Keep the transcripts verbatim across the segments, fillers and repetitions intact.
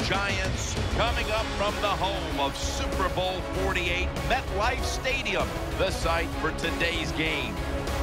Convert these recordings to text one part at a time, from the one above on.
Giants coming up from the home of Super Bowl forty-eight, MetLife Stadium, the site for today's game.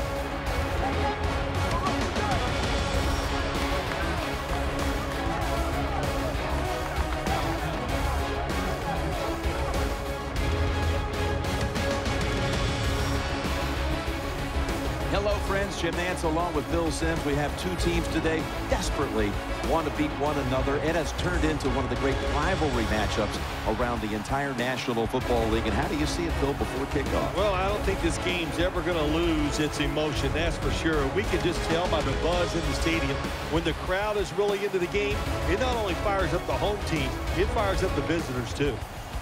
Hello, friends. Jim Nantz along with Bill Sims. We have two teams today desperately want to beat one another. It has turned into one of the great rivalry matchups around the entire National Football League. And how do you see it, Bill, before kickoff? Well, I don't think this game's ever going to lose its emotion, that's for sure. We can just tell by the buzz in the stadium. When the crowd is really into the game, it not only fires up the home team, it fires up the visitors, too.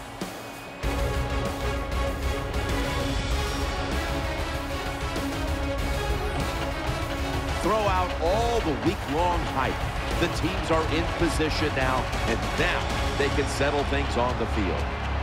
Throw out all the week-long hype. The teams are in position now, and now they can settle things on the field.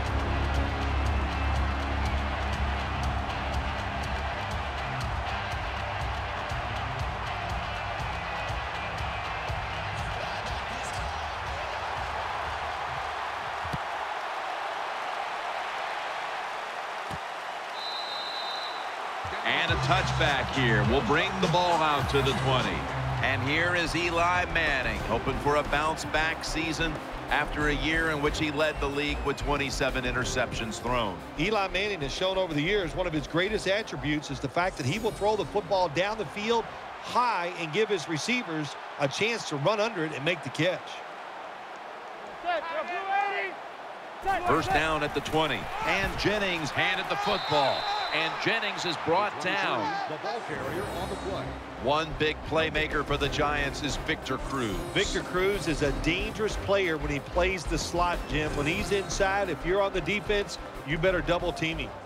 And a touchback here will bring the ball out to the twenty. And here is Eli Manning, hoping for a bounce-back season after a year in which he led the league with twenty-seven interceptions thrown. Eli Manning has shown over the years one of his greatest attributes is the fact that he will throw the football down the field high and give his receivers a chance to run under it and make the catch. First down at the twenty. And Jennings handed the football. And Jennings is brought down. The ball carrier on the play. One big playmaker for the Giants is Victor Cruz. Victor Cruz is a dangerous player when he plays the slot, Jim. When he's inside, if you're on the defense, you better double team him.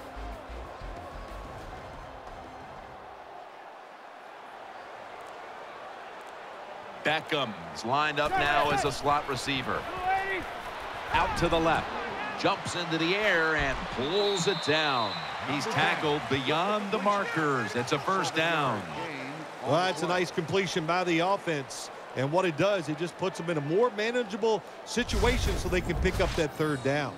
Beckham is lined up now as a slot receiver. Out to the left. Jumps into the air and pulls it down. He's tackled beyond the markers. It's a first down. Well, that's a nice completion by the offense. And what it does, it just puts them in a more manageable situation so they can pick up that third down.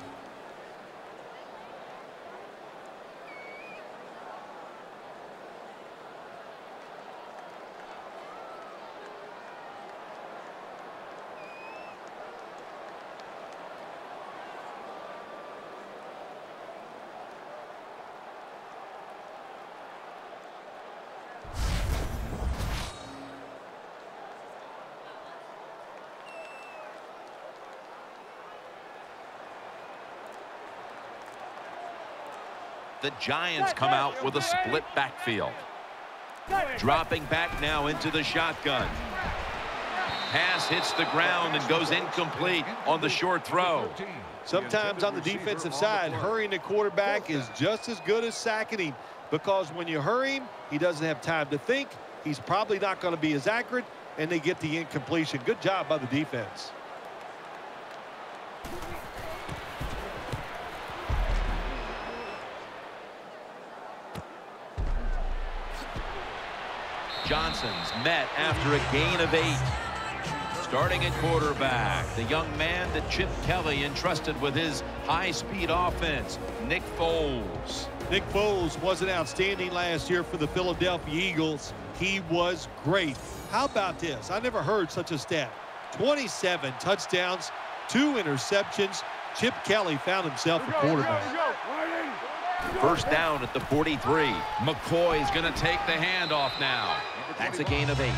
The Giants come out with a split backfield. Dropping back now into the shotgun. Pass hits the ground and goes incomplete on the short throw. Sometimes on the defensive side, hurrying the quarterback is just as good as sacking him, because when you hurry him, he doesn't have time to think. He's probably not going to be as accurate, and they get the incompletion. Good job by the defense. Johnson's met after a gain of eight. Starting at quarterback, the young man that Chip Kelly entrusted with his high-speed offense, Nick Foles. Nick Foles wasn't outstanding last year for the Philadelphia Eagles. He was great. How about this? I never heard such a stat. twenty-seven touchdowns, two interceptions. Chip Kelly found himself a quarterback. First down at the forty-three. McCoy's going to take the handoff now. That's a gain of eight.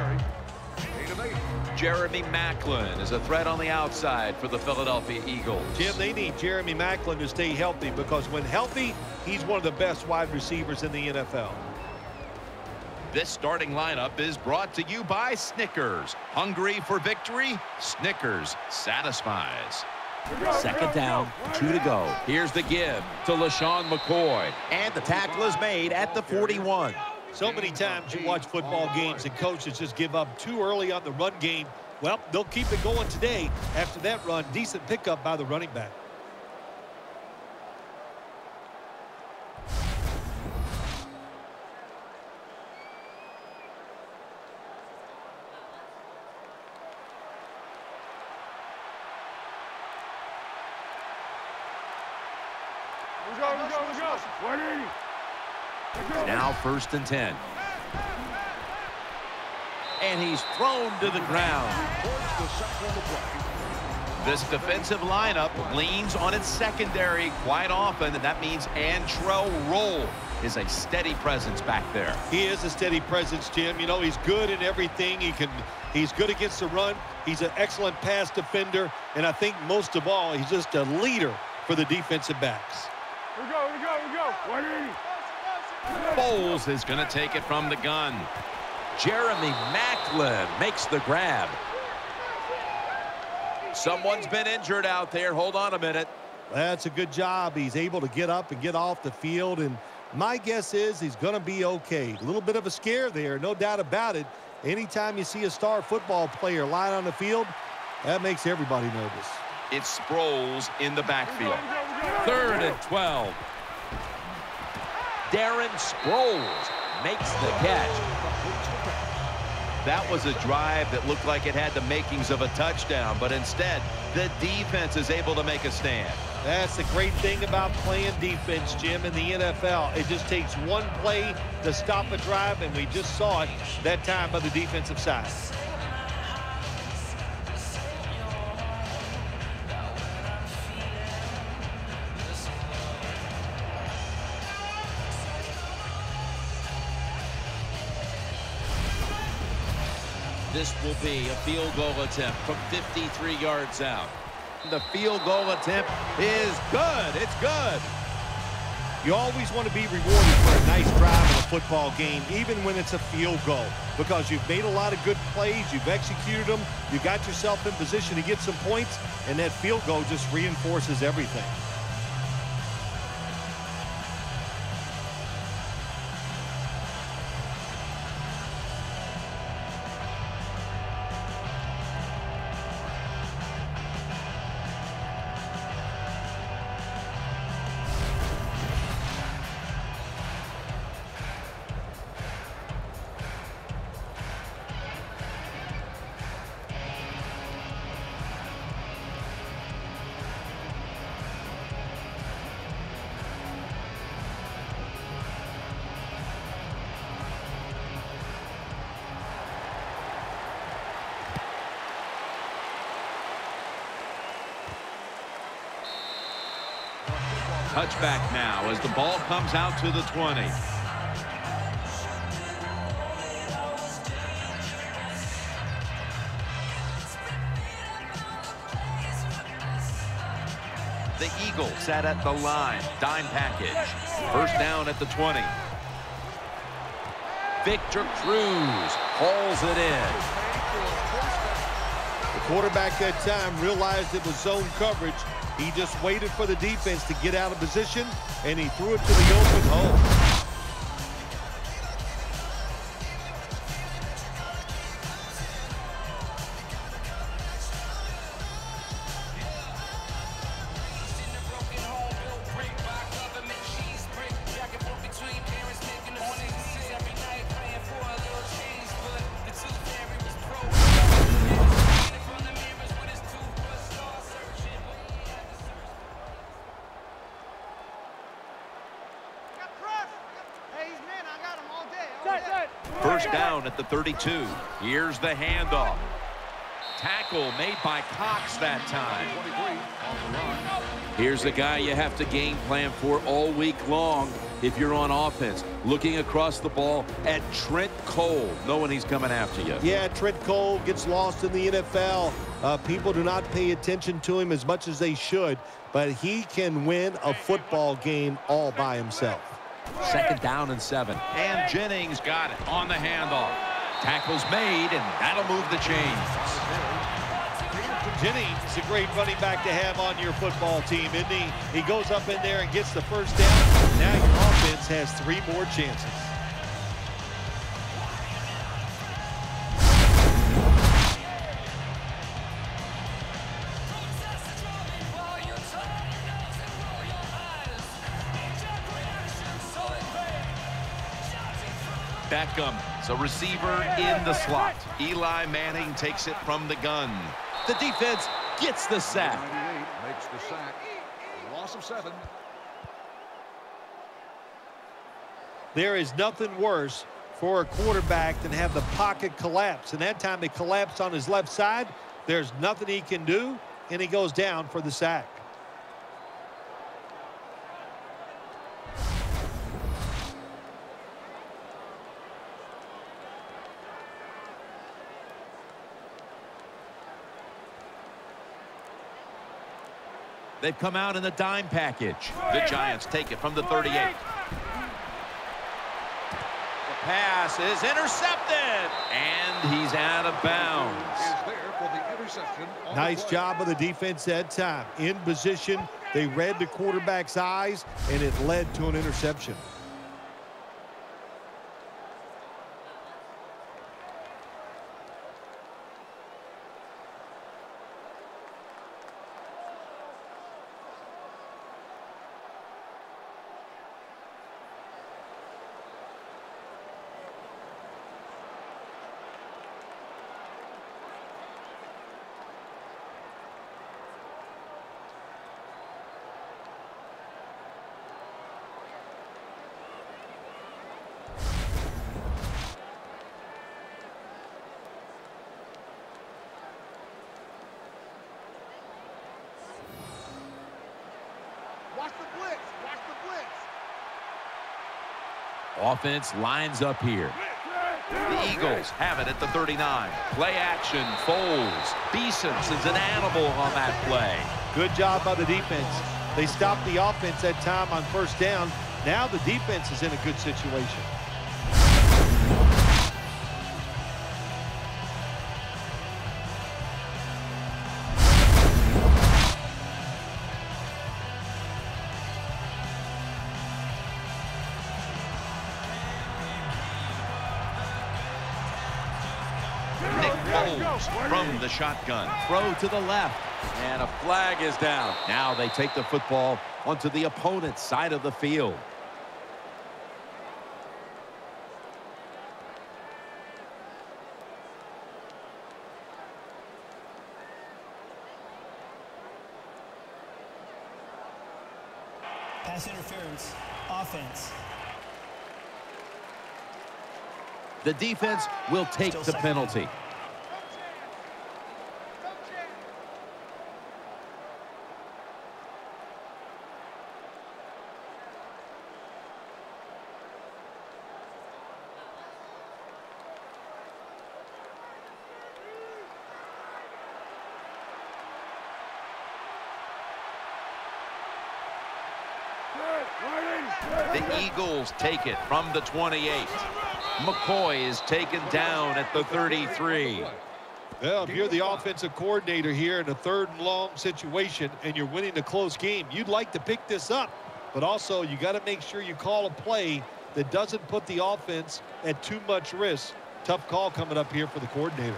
Jeremy Maclin is a threat on the outside for the Philadelphia Eagles. Jim, they need Jeremy Maclin to stay healthy, because when healthy, he's one of the best wide receivers in the N F L. This starting lineup is brought to you by Snickers. Hungry for victory? Snickers satisfies. Second down, two to go. Here's the give to LaShawn McCoy. And the tackle is made at the forty-one. So many times you watch football games and coaches just give up too early on the run game. Well, they'll keep it going today. After that run, decent pickup by the running back. We go, we go, we go. one eighty. Now first and ten. And he's thrown to the ground. This defensive lineup leans on its secondary quite often, and that means Antrell Roll is a steady presence back there. He is a steady presence, Jim. You know, he's good in everything. He can, he's good against the run. He's an excellent pass defender, and I think most of all, he's just a leader for the defensive backs. We go, we go, we go. one eighty. Foles is going to take it from the gun. Jeremy Maclin makes the grab. Someone's been injured out there. Hold on a minute. That's a good job. He's able to get up and get off the field, and my guess is he's going to be okay. A little bit of a scare there, no doubt about it. Anytime you see a star football player lying on the field, that makes everybody nervous. It's Sproles in the backfield. Third and twelve. Darren Sproles makes the catch. That was a drive that looked like it had the makings of a touchdown, but instead, the defense is able to make a stand. That's the great thing about playing defense, Jim, in the N F L. It just takes one play to stop a drive, and we just saw it that time by the defensive side. This will be a field goal attempt from fifty-three yards out. The field goal attempt is good. It's good. You always want to be rewarded for a nice drive in a football game, even when it's a field goal, because you've made a lot of good plays, you've executed them, you got yourself in position to get some points, and that field goal just reinforces everything. Touchback now as the ball comes out to the twenty. The Eagles sat at the line. Dime package. First down at the twenty. Victor Cruz hauls it in. The quarterback that time realized it was zone coverage. He just waited for the defense to get out of position, and he threw it to the open hole. First down at the thirty-two. Here's the handoff. Tackle made by Cox that time. Here's the guy you have to game plan for all week long if you're on offense. Looking across the ball at Trent Cole, knowing he's coming after you. Yeah, Trent Cole gets lost in the N F L. Uh, people do not pay attention to him as much as they should, but he can win a football game all by himself. Second down and seven. And Jennings got it on the handoff. Tackle's made, and that'll move the chains. Jennings is a great running back to have on your football team, isn't he? He goes up in there and gets the first down. Now your offense has three more chances. Beckham, so receiver in the slot. Eli Manning takes it from the gun. The defense gets the sack. ninety-eight makes the sack. Loss of seven. There is nothing worse for a quarterback than have the pocket collapse. And that time it collapsed on his left side. There's nothing he can do, and he goes down for the sack. They've come out in the dime package. The Giants take it from the thirty-eight. The pass is intercepted, and he's out of bounds. Nice job of the defense that time. In position, they read the quarterback's eyes, and it led to an interception. Watch the blitz. Watch the blitz. Offense lines up here. The Eagles have it at the thirty-nine. Play action, Foles. Beeson's an animal on that play. Good job by the defense. They stopped the offense that time on first down. Now the defense is in a good situation. From the shotgun, throw to the left, and a flag is down. Now they take the football onto the opponent's side of the field. Pass interference, offense. The defense will take Still the second. penalty. The Eagles take it from the twenty-eight. McCoy is taken down at the thirty-three. Well, if you're the offensive coordinator here in a third and long situation and you're winning a close game, you'd like to pick this up. But also, you got to make sure you call a play that doesn't put the offense at too much risk. Tough call coming up here for the coordinator.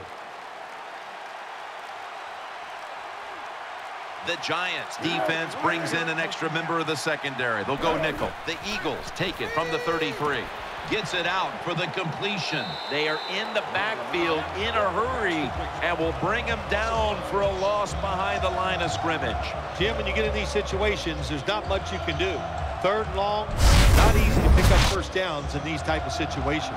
The Giants defense brings in an extra member of the secondary. They'll go nickel. The Eagles take it from the thirty-three. Gets it out for the completion. They are in the backfield in a hurry and will bring him down for a loss behind the line of scrimmage. Jim, when you get in these situations, there's not much you can do. Third and long, not easy to pick up first downs in these type of situations.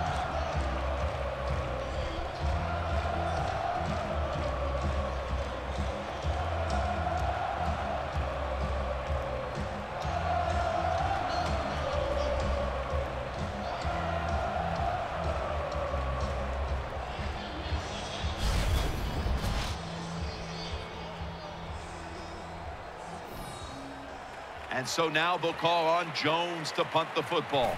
And so now they'll call on Jones to punt the football.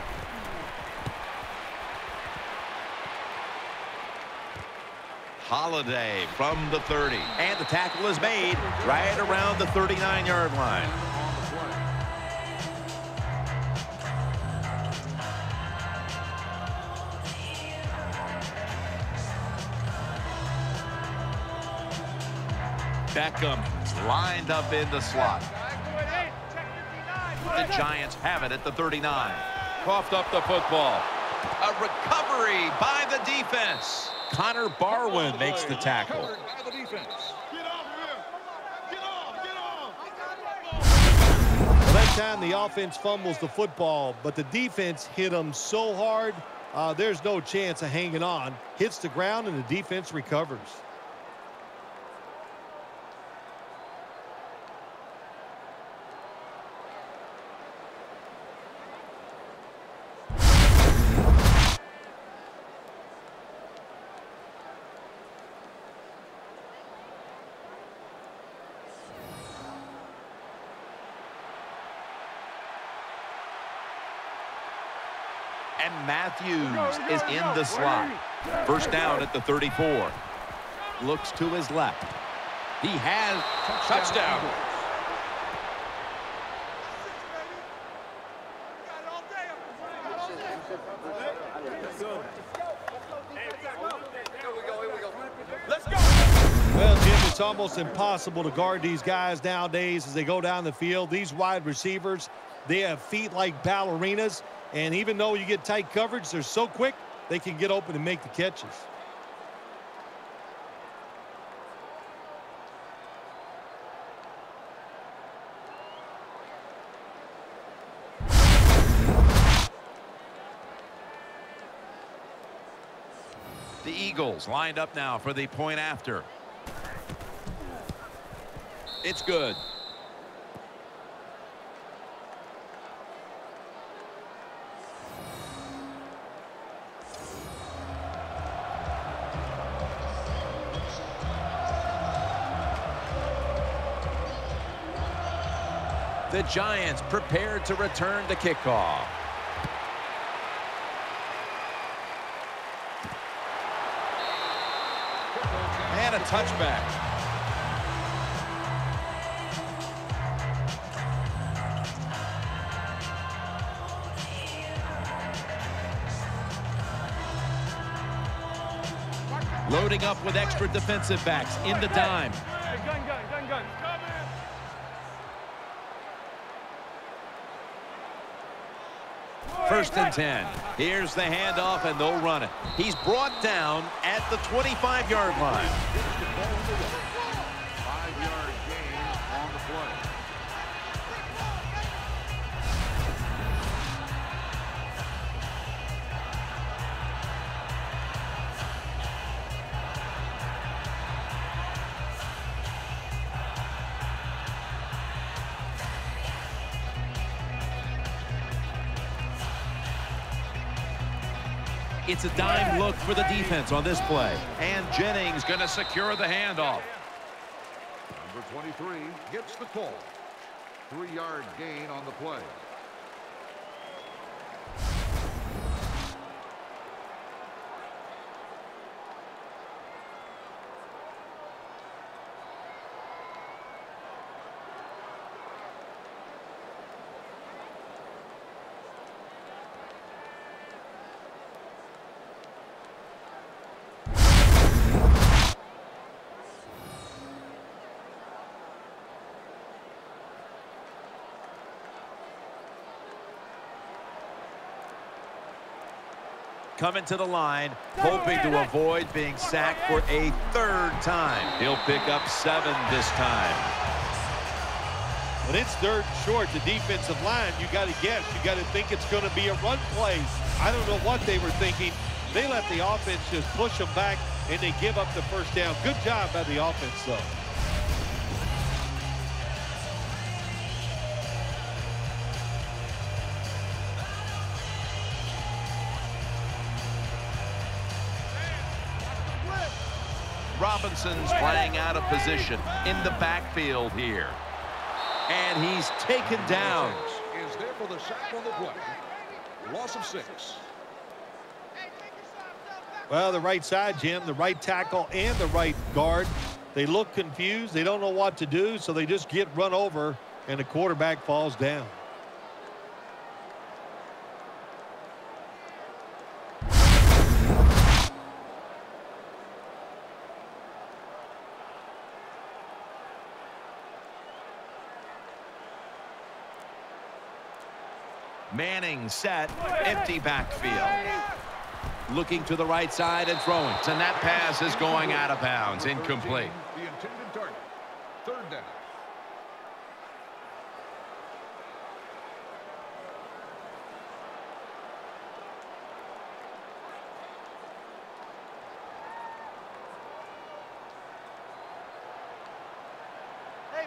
Holiday from the thirty. And the tackle is made right around the thirty-nine yard line. Beckham lined up in the slot. The Giants have it at the thirty-nine. Coughed up the football. A recovery by the defense. Connor Barwin makes the tackle. Well, that time the offense fumbles the football, but the defense hit them so hard, uh, there's no chance of hanging on. Hits the ground, and the defense recovers. And Matthews is in the slot. First down at the thirty-four. Looks to his left. He has touchdown. Let's go. Well, Jim, it's almost impossible to guard these guys nowadays as they go down the field. These wide receivers, they have feet like ballerinas. And even though you get tight coverage, they're so quick, they can get open and make the catches. The Eagles lined up now for the point after. It's good. The Giants prepared to return the kickoff. And a touchback. Loading up with extra defensive backs in the dime. Hey, gun, gun, gun, gun. Come in. First and ten. Here's the handoff, and they'll run it. He's brought down at the twenty-five yard line. Five-yard gain on the play. It's a dime look for the defense on this play. And Jennings going to secure the handoff. Number twenty-three gets the call. Three-yard gain on the play. Coming to the line, hoping to avoid being sacked for a third time. He'll pick up seven this time. When it's third and short, the defensive line, you got to guess. You got to think it's going to be a run play. I don't know what they were thinking. They let the offense just push them back, and they give up the first down. Good job by the offense, though. Robinson's playing out of position in the backfield here. And he's taken down. Is there for the sack on the play. Loss of six. Well, the right side, Jim, the right tackle and the right guard, they look confused. They don't know what to do, so they just get run over, and the quarterback falls down. Manning set, empty backfield. Looking to the right side and throwing. And that pass is going out of bounds, incomplete. The intended target. Third down.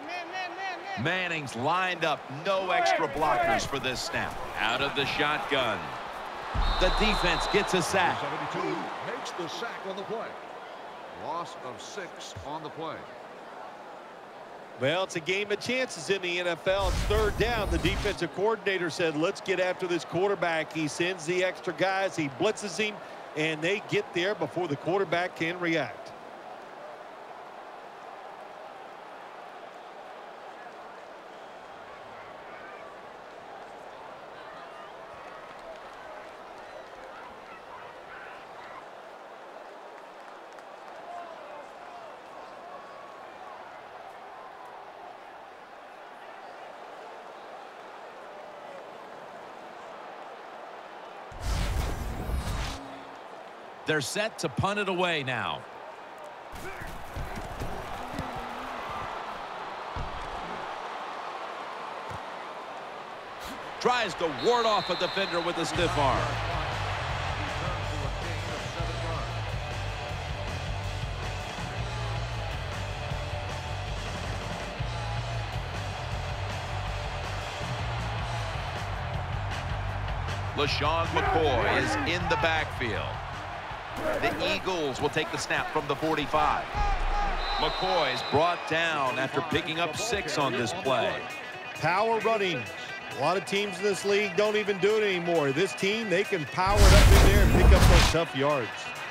Manning's lined up. No extra blockers for this snap. Out of the shotgun. The defense gets a sack. seventy-two makes the sack on the play. Loss of six on the play. Well, it's a game of chances in the N F L. It's third down. The defensive coordinator said, let's get after this quarterback. He sends the extra guys. He blitzes him, and they get there before the quarterback can react. They're set to punt it away now. Tries to ward off a defender with a stiff arm. LaShawn McCoy is in the backfield. The Eagles will take the snap from the forty-five. McCoy's brought down after picking up six on this play. Power running. A lot of teams in this league don't even do it anymore. This team, they can power it up in there and pick up those tough yards.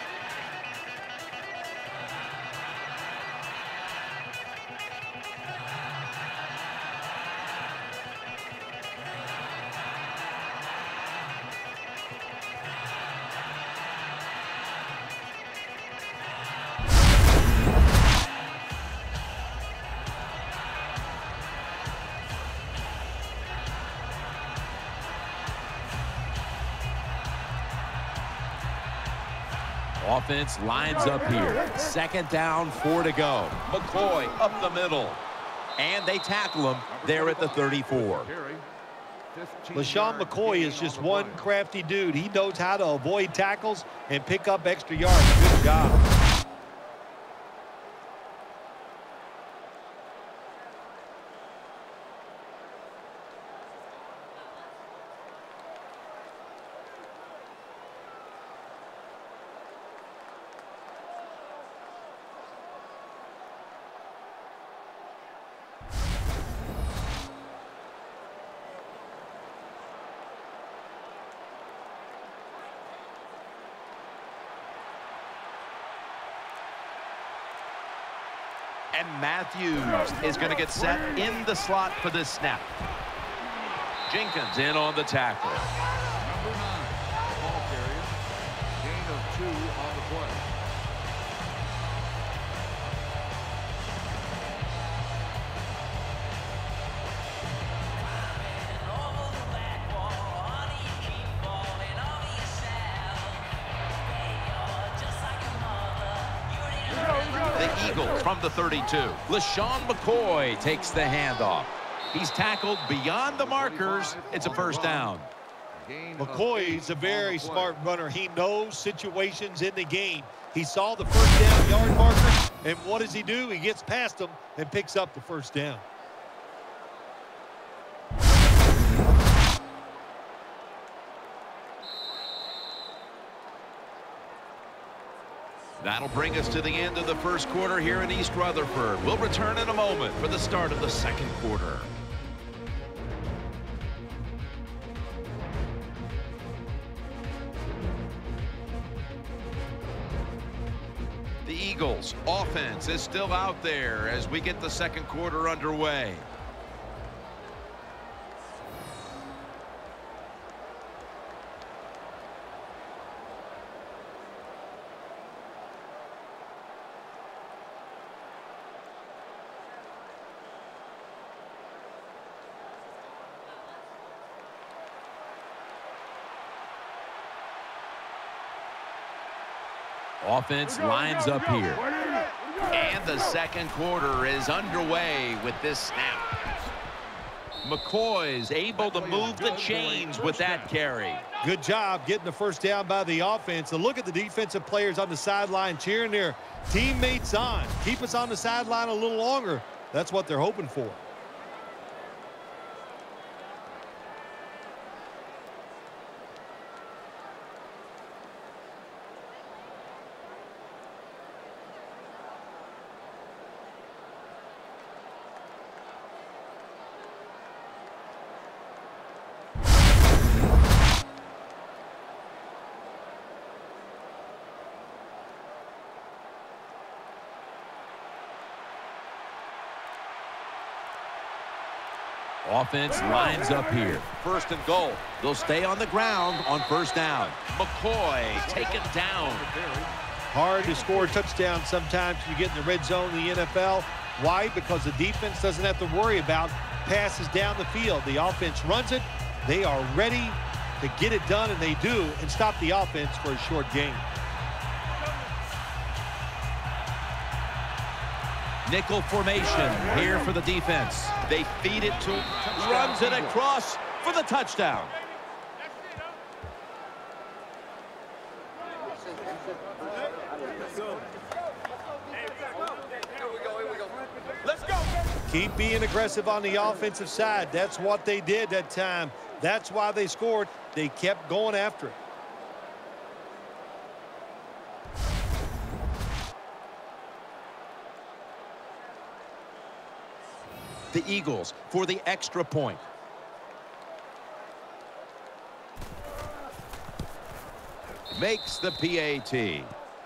Offense lines up here. Second down, four to go. McCoy up the middle. And they tackle him there at the thirty-four. LaShawn McCoy is just one crafty dude. He knows how to avoid tackles and pick up extra yards. Good job. And Matthews is going to get set in the slot for this snap. Jenkins in on the tackle. Number nine, ball carrier. Gain of two on the play. The Eagles from the thirty-two. LaShawn McCoy takes the handoff. He's tackled beyond the markers. It's a first down. McCoy's a very smart runner. He knows situations in the game. He saw the first down yard marker, and what does he do? He gets past them and picks up the first down. That'll bring us to the end of the first quarter here in East Rutherford. We'll return in a moment for the start of the second quarter. The Eagles' offense is still out there as we get the second quarter underway. Offense lines up here. And the second quarter is underway with this snap. McCoy's able to move the chains with that carry. Good job getting the first down by the offense. And look at the defensive players on the sideline cheering their teammates on. Keep us on the sideline a little longer. That's what they're hoping for. Offense lines up here. First and goal. They'll stay on the ground on first down. McCoy taken down. Hard to score a touchdown sometimes when you get in the red zone in the N F L. Why? Because the defense doesn't have to worry about passes down the field. The offense runs it. They are ready to get it done, and they do, and stop the offense for a short gain. Nickel formation here for the defense. They feed it to, runs it across for the touchdown. Let's go. Keep being aggressive on the offensive side. That's what they did that time. That's why they scored. They kept going after it. The Eagles for the extra point. Makes the P A T.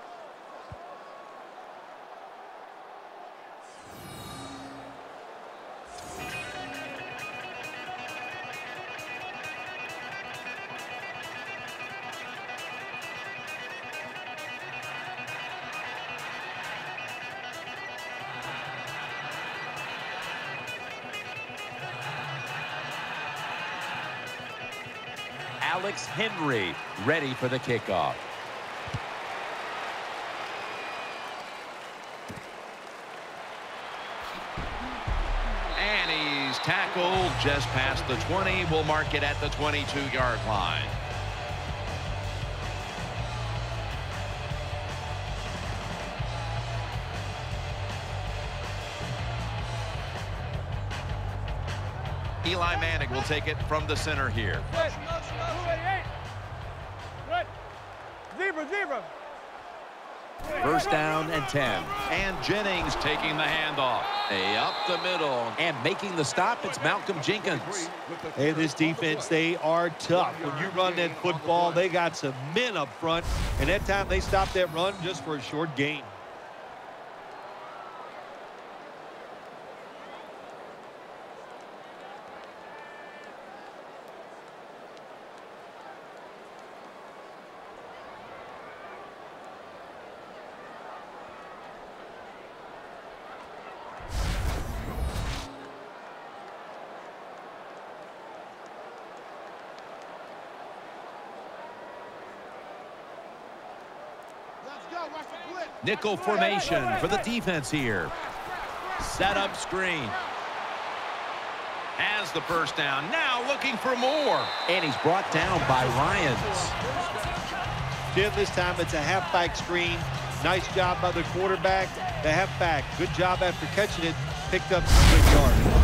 Alex Henry ready for the kickoff. And he's tackled just past the twenty. We'll mark it at the twenty-two yard line. Eli Manning will take it from the center here. Zebra, zebra. First down and ten. And Jennings taking the handoff. Hey, up the middle. And making the stop, it's Malcolm Jenkins. Hey, this defense, they are tough. When you run that football, they got some men up front. And that time they stopped that run just for a short gain. Nickel formation for the defense here. Set up screen. Has the first down. Now looking for more. And he's brought down by Ryans. Jim, this time it's a halfback screen. Nice job by the quarterback. The halfback, good job after catching it. Picked up some good yards.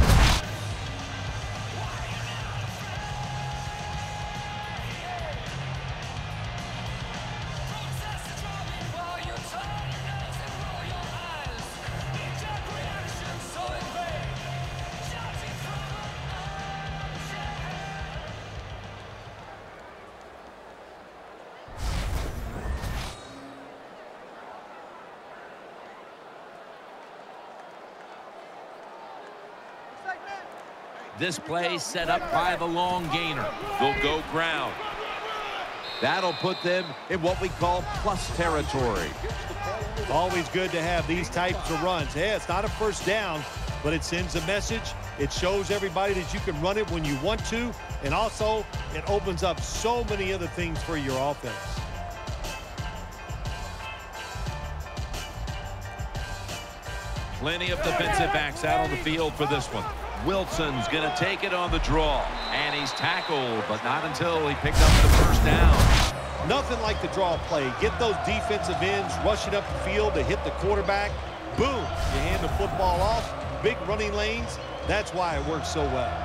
This play set up by the long gainer. They'll go ground. That'll put them in what we call plus territory. Always good to have these types of runs. Hey, it's not a first down, but it sends a message. It shows everybody that you can run it when you want to, and also it opens up so many other things for your offense. Plenty of defensive backs out on the field for this one. Wilson's going to take it on the draw. And he's tackled, but not until he picked up the first down. Nothing like the draw play. Get those defensive ends rushing up the field to hit the quarterback. Boom, you hand the football off. big running lanes. That's why it works so well.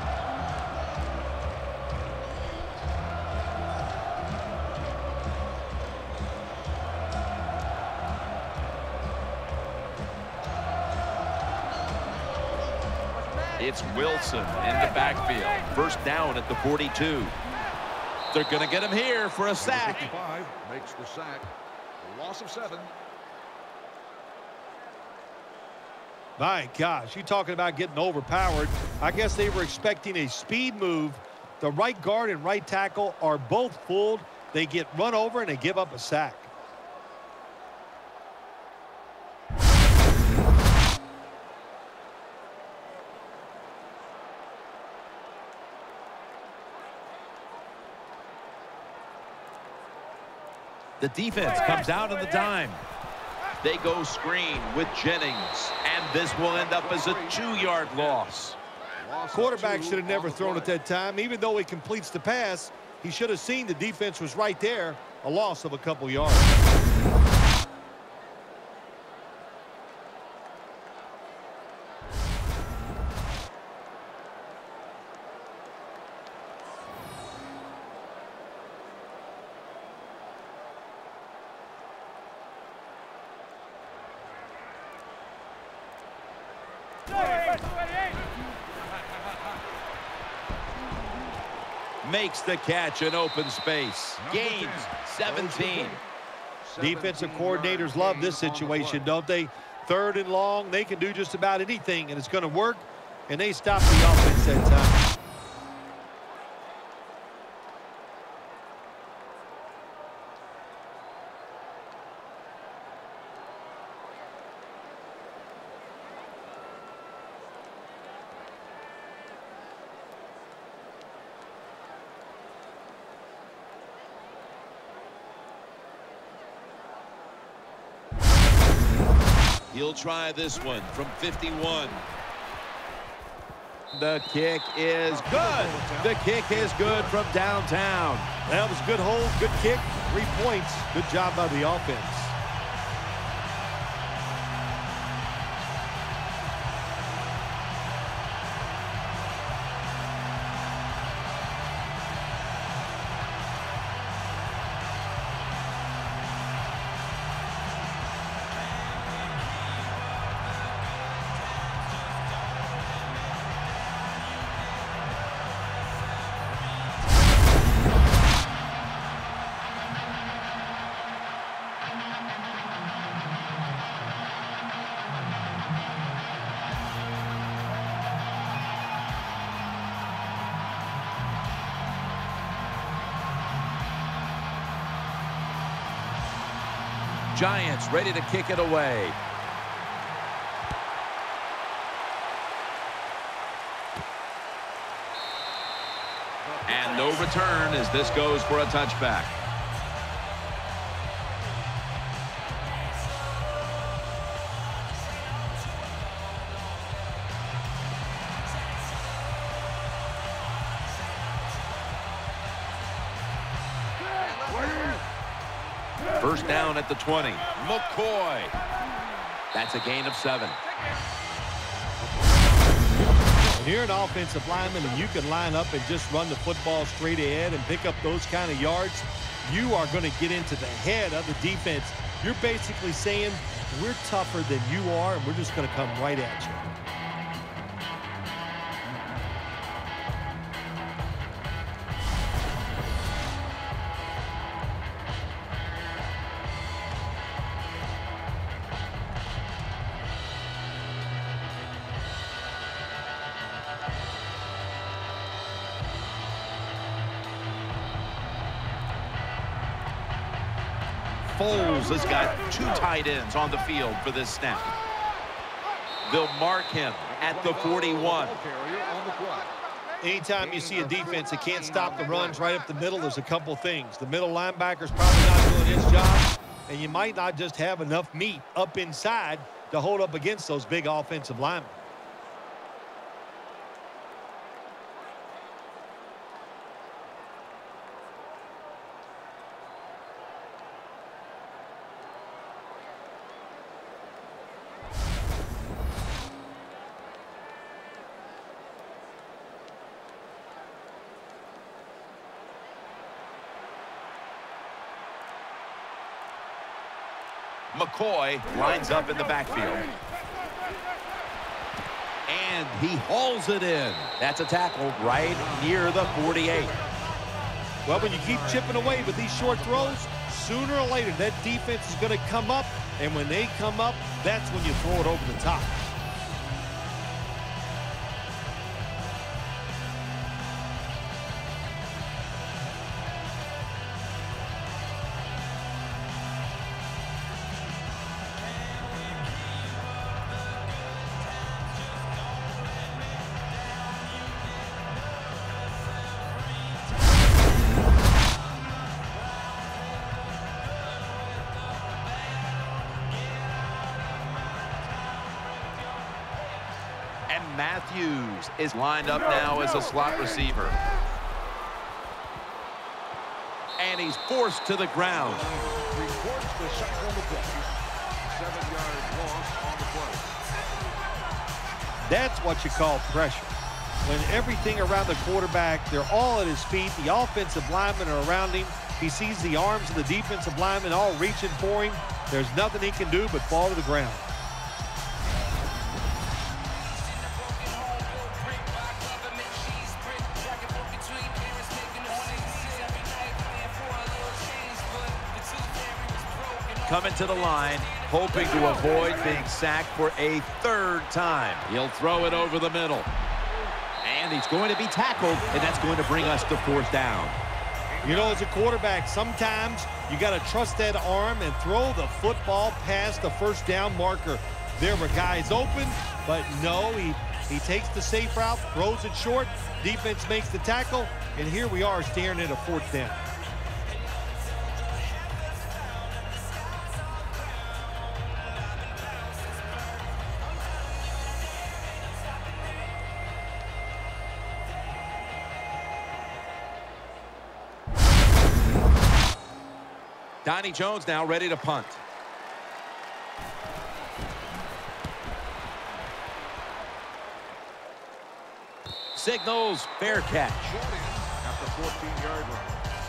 It's Wilson in the backfield. First down at the forty-two. They're going to get him here for a sack. fifty-five makes the sack. A loss of seven. My gosh, you talking about getting overpowered. I guess they were expecting a speed move. The right guard and right tackle are both fooled. They get run over and they give up a sack. The defense comes out on the dime. They go screen with Jennings, and this will end up as a two-yard loss. Quarterback should have never thrown at that time. Even though he completes the pass, he should have seen the defense was right there. A loss of a couple yards. Makes the catch in open space. Gains seventeen. Defensive coordinators love this situation, don't they? Third and long, they can do just about anything, and it's going to work, and they stop the offense that time. He'll try this one from fifty-one. The kick is good. The kick is good from downtown. That was a good hold, good kick, three points. Good job by the offense. Giants ready to kick it away. And no return as this goes for a touchback. First down at the twenty. McCoy. That's a gain of seven. When you're an offensive lineman and you can line up and just run the football straight ahead and pick up those kind of yards, you are going to get into the head of the defense. You're basically saying, we're tougher than you are, and we're just going to come right at you. Foles has got two tight ends on the field for this snap. They'll mark him at the forty-one. Anytime you see a defense that can't stop the runs right up the middle, there's a couple things. The middle linebacker's probably not doing his job, and you might not just have enough meat up inside to hold up against those big offensive linemen. McCoy lines up in the backfield. And he hauls it in. That's a tackle right near the forty-eight. Well, when you keep chipping away with these short throws, sooner or later that defense is going to come up, and when they come up, that's when you throw it over the top. And Matthews is lined up now as a slot receiver. And he's forced to the ground. Reports the sack on the play. Seven-yard loss on the play. That's what you call pressure. When everything around the quarterback, they're all at his feet. The offensive linemen are around him. He sees the arms of the defensive linemen all reaching for him. There's nothing he can do but fall to the ground. Coming to the line, hoping to avoid being sacked for a third time. He'll throw it over the middle. And he's going to be tackled, and that's going to bring us to fourth down. You know, as a quarterback, sometimes you got to trust that arm and throw the football past the first down marker. There were guys open, but no, he, he takes the safe route, throws it short, defense makes the tackle, and here we are staring at a fourth down. Donnie Jones now ready to punt. Signals fair catch. At the fourteen-yard line.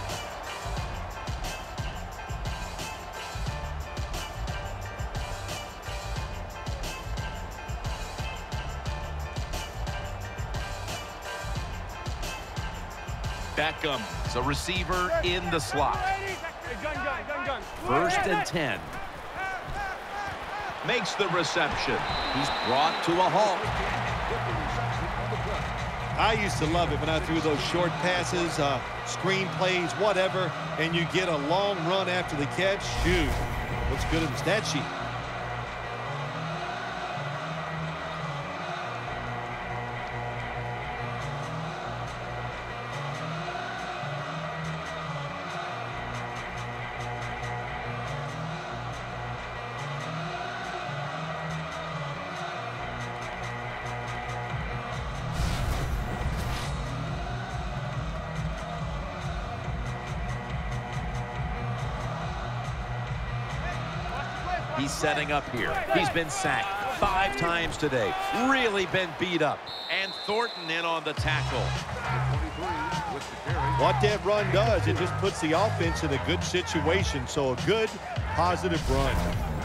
Beckham's a receiver in the slot. Gun, gun, gun, gun. First and ten. Makes the reception. He's brought to a halt. I used to love it when I threw those short passes, uh, screen plays, whatever, and you get a long run after the catch. Shoot, looks good in the stat sheet. He's setting up here. He's been sacked five times today. Really been beat up. And Thornton in on the tackle. What that run does, it just puts the offense in a good situation. So a good, positive run.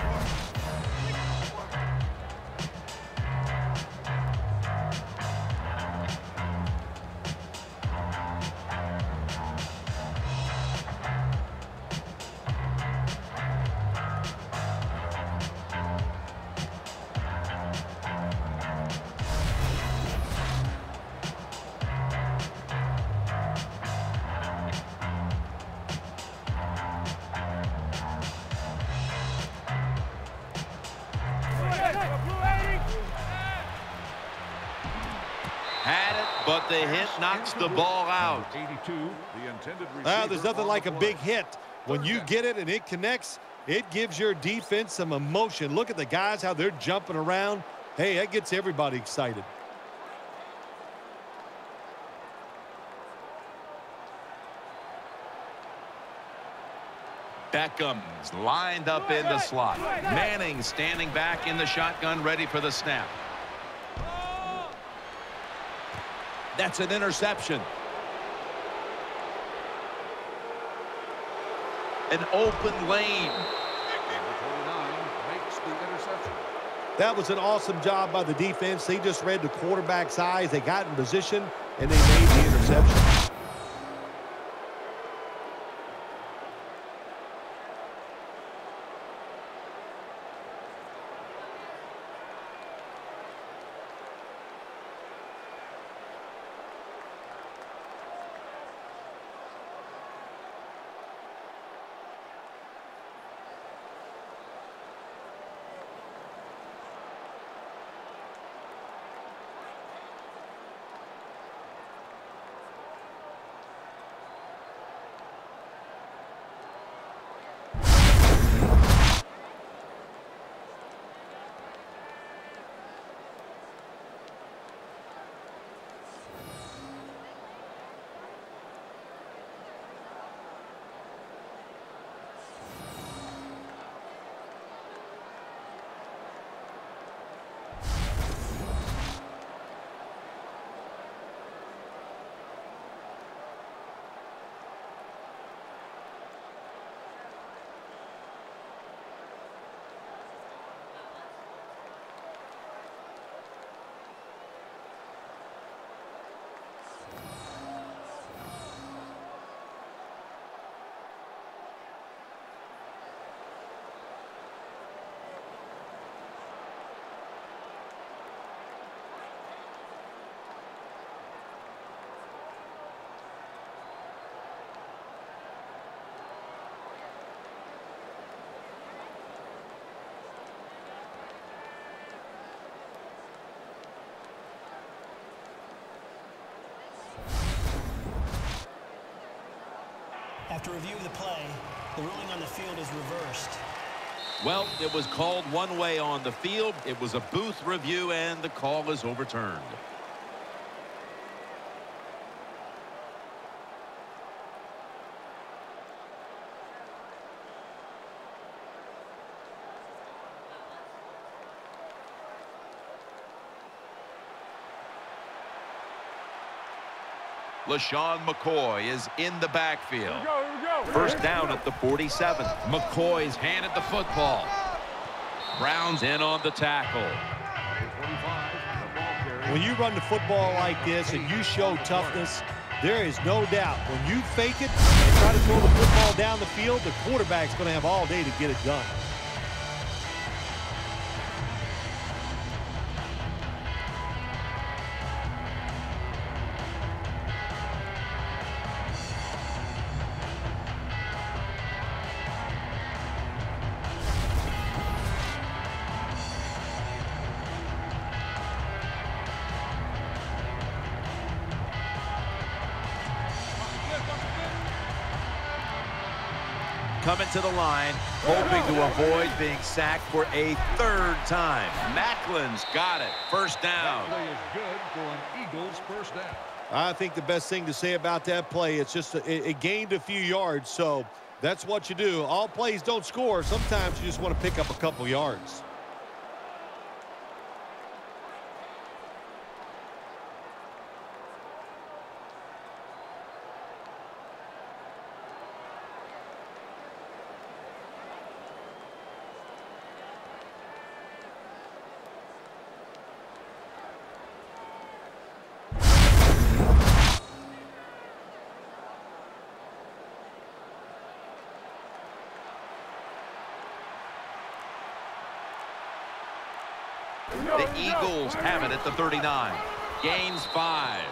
Had it, but the hit knocks the ball out. Ah, there's nothing like a big hit. When you get it and it connects, it gives your defense some emotion. Look at the guys, how they're jumping around. Hey, that gets everybody excited. Beckham's lined up in the slot. Manning standing back in the shotgun, ready for the snap. That's an interception. An open lane. That was an awesome job by the defense. They just read the quarterback's eyes. They got in position, and they made the interception. After review of the play, the ruling on the field is reversed. Well, it was called one way on the field. It was a booth review, and the call is overturned. LaShawn McCoy is in the backfield. Here we go, here we go. First down at the forty-seven. McCoy's handed the football. Brown's in on the tackle. When you run the football like this and you show toughness, there is no doubt when you fake it and try to throw the football down the field, the quarterback's going to have all day to get it done. Coming to the line, hoping to avoid being sacked for a third time. Macklin's got it. First down. That play is good for an Eagles first down. I think the best thing to say about that play, it's just a, it, it gained a few yards, so that's what you do. All plays don't score. Sometimes you just want to pick up a couple yards. The Eagles have it at the thirty-nine. Gains five.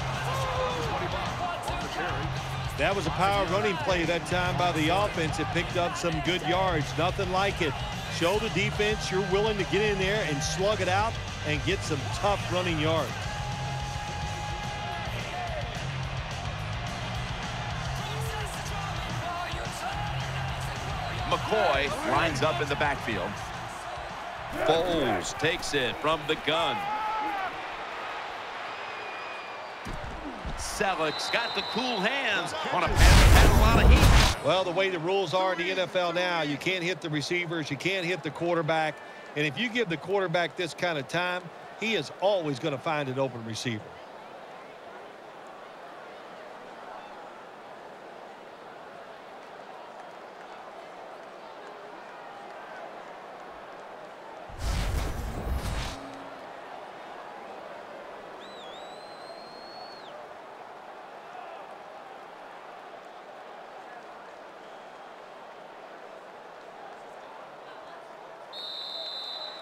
That was a power running play that time by the offense. It picked up some good yards. Nothing like it. Show the defense you're willing to get in there and slug it out and get some tough running yards. McCoy lines up in the backfield. Foles takes it from the gun. Selleck's got the cool hands on a pass that had a lot of heat. Well, the way the rules are in the N F L now, you can't hit the receivers, you can't hit the quarterback. And if you give the quarterback this kind of time, he is always going to find an open receiver.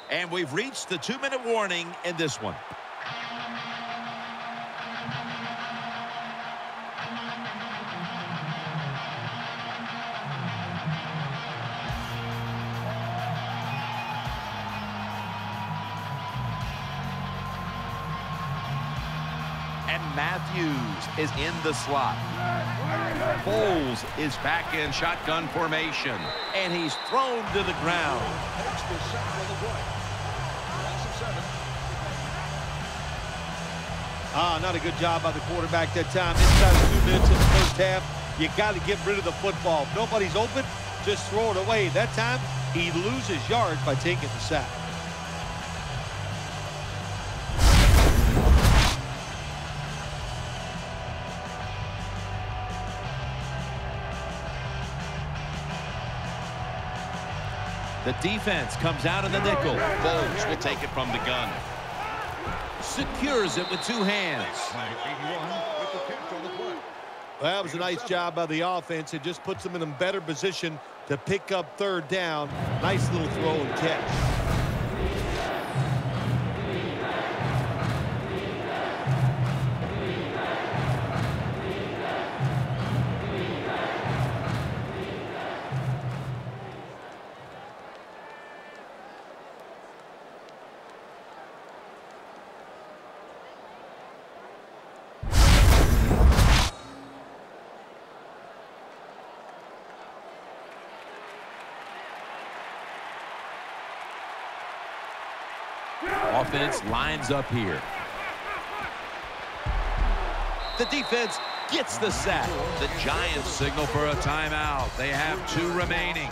And we've reached the two-minute warning in this one. And Matthews is in the slot. Bowles is back in shotgun formation. And he's thrown to the ground. Ah, not a good job by the quarterback that time. Inside of two minutes in the first half, you got to get rid of the football. If nobody's open, just throw it away. That time, he loses yards by taking the sack. The defense comes out in the nickel. Bowles will take it from the gun. Secures it with two hands. Well, that was a nice job by the offense. It just puts them in a better position to pick up third down. Nice little throw and catch. Offense lines up here. The defense gets the sack. The Giants signal for a timeout. They have two remaining.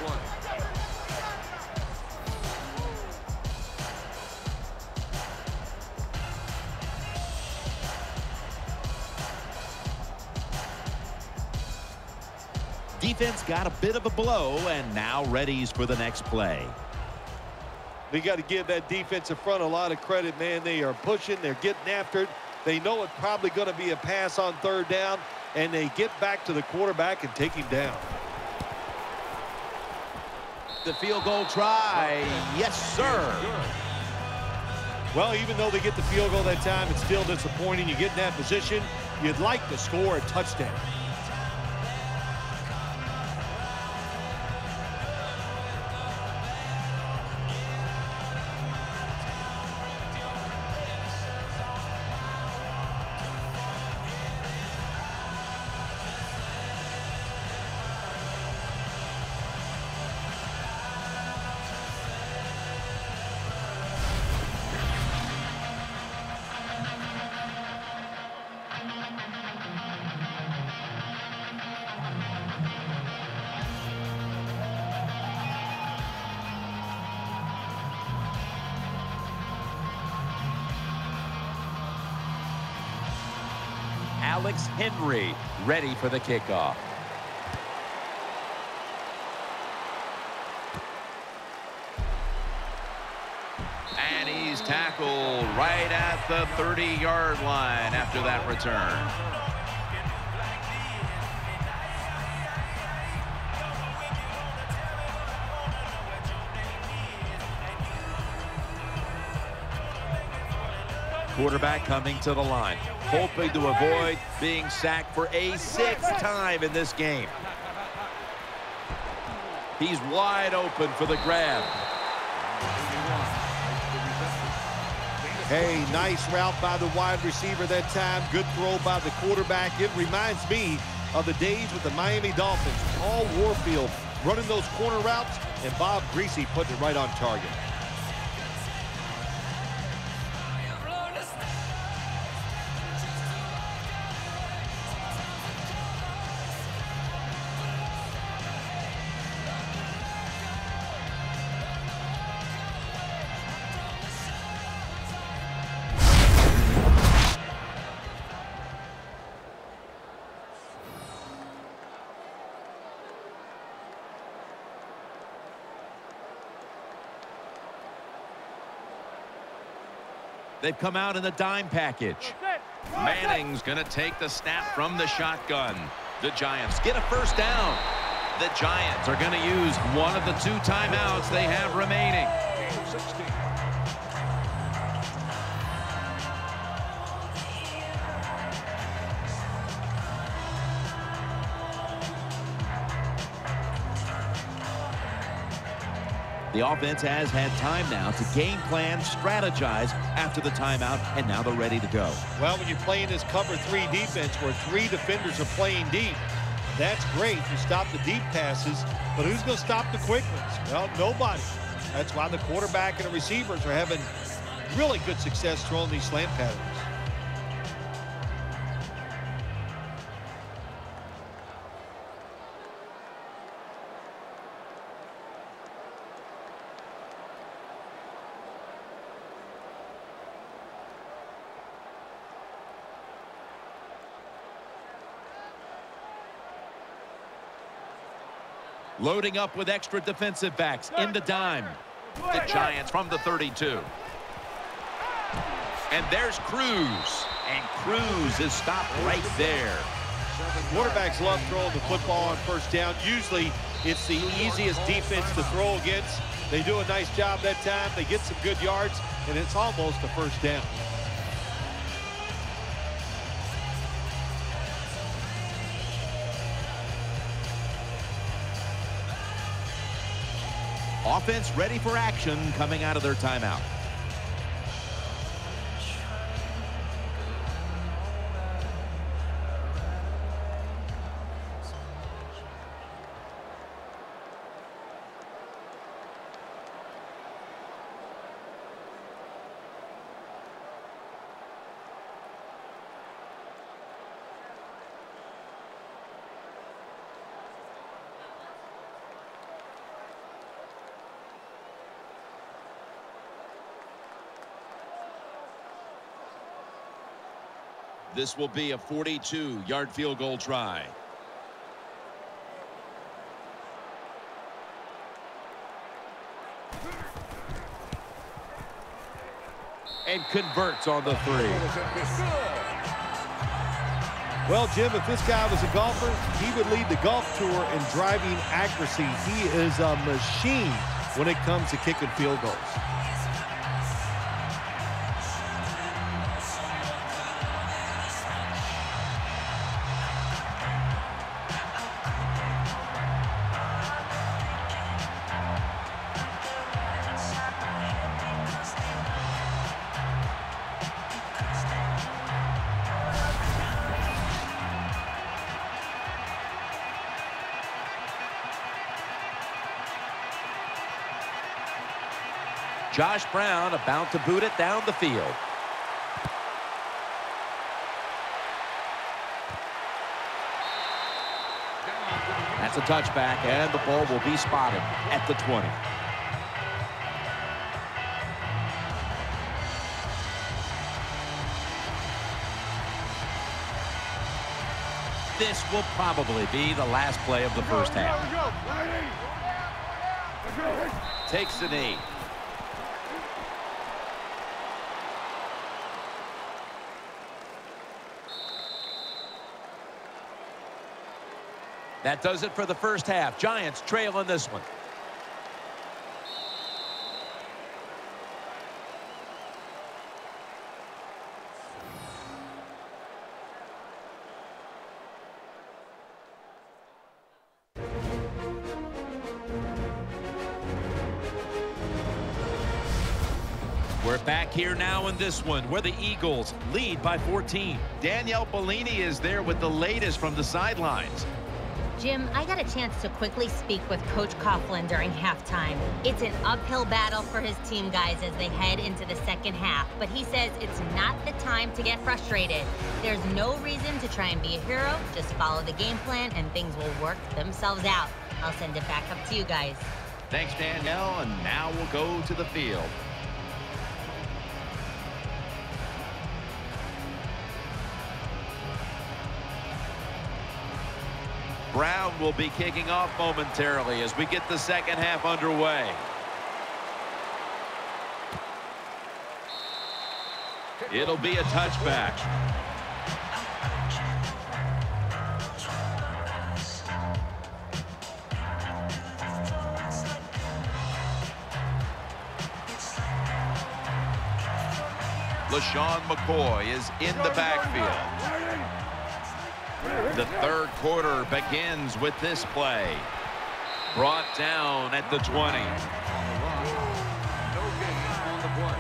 Defense got a bit of a blow and now readies for the next play. We got to give that defensive front a lot of credit, man. They are pushing. They're getting after it. They know it's probably going to be a pass on third down, and they get back to the quarterback and take him down. The field goal try. Yes, sir. Well, even though they get the field goal that time, it's still disappointing. You get in that position, you'd like to score a touchdown. Alex Henry ready for the kickoff. And he's tackled right at the thirty yard line after that return. Quarterback coming to the line, hoping to avoid being sacked for a sixth time in this game. He's wide open for the grab. Hey, nice route by the wide receiver that time. Good throw by the quarterback. It reminds me of the days with the Miami Dolphins. Paul Warfield running those corner routes, and Bob Greasy putting it right on target. They've come out in the dime package. Manning's going to take the snap from the shotgun. The Giants get a first down. The Giants are going to use one of the two timeouts they have remaining. The offense has had time now to game plan, strategize after the timeout, and now they're ready to go. Well, when you're playing this cover three defense where three defenders are playing deep, that's great to stop the deep passes, but who's going to stop the quick ones? Well, nobody. That's why the quarterback and the receivers are having really good success throwing these slant patterns. Loading up with extra defensive backs in the dime. The Giants from the thirty-two. And there's Cruz. And Cruz is stopped right there. Quarterbacks love throwing the football on first down. Usually it's the easiest defense to throw against. They do a nice job that time. They get some good yards, and it's almost a first down. Offense ready for action coming out of their timeout. This will be a forty-two yard field goal try. And converts on the three. Well, Jim, if this guy was a golfer, he would lead the golf tour in driving accuracy. He is a machine when it comes to kicking field goals. Josh Brown about to boot it down the field. That's a touchback, and the ball will be spotted at the twenty. This will probably be the last play of the first half. Takes the knee. That does it for the first half. Giants trail in this one. We're back here now in this one where the Eagles lead by fourteen. Danielle Bellini is there with the latest from the sidelines. Jim, I got a chance to quickly speak with Coach Coughlin during halftime. It's an uphill battle for his team guys as they head into the second half, but he says it's not the time to get frustrated. There's no reason to try and be a hero. Just follow the game plan and things will work themselves out. I'll send it back up to you guys. Thanks, Danielle, and now we'll go to the field. Brown will be kicking off momentarily as we get the second half underway. It'll be a touchback. LaShawn McCoy is in the backfield. The third quarter begins with this play. Brought down at the twenty. No gain on the play.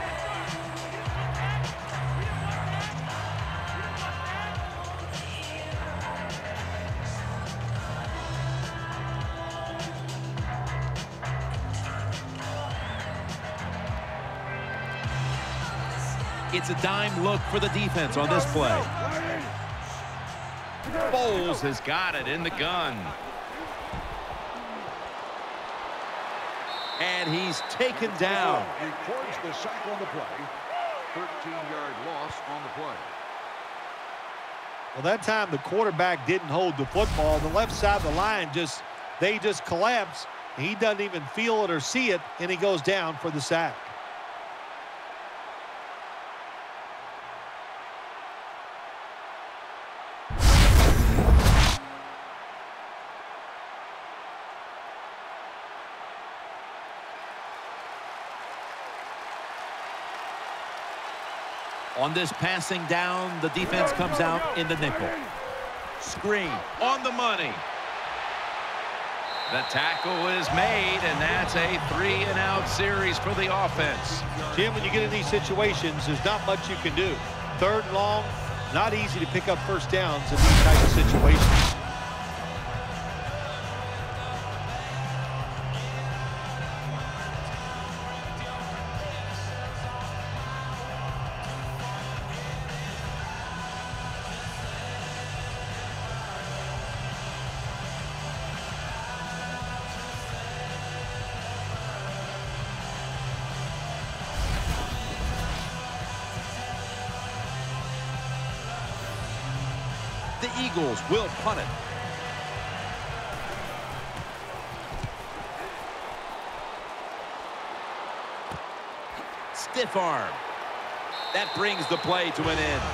It's a dime look for the defense on this play. Bowles has got it in the gun. And he's taken down. Records the sack on the play. thirteen-yard loss on the play. Well, that time the quarterback didn't hold the football. The left side of the line just, they just collapse. He doesn't even feel it or see it, and he goes down for the sack. On this passing down, the defense comes out in the nickel. Screen on the money. The tackle is made, and that's a three and out series for the offense. Jim, when you get in these situations, there's not much you can do. Third and long, not easy to pick up first downs in these types of situations. The Eagles will punt it. Stiff arm. That brings the play to an end.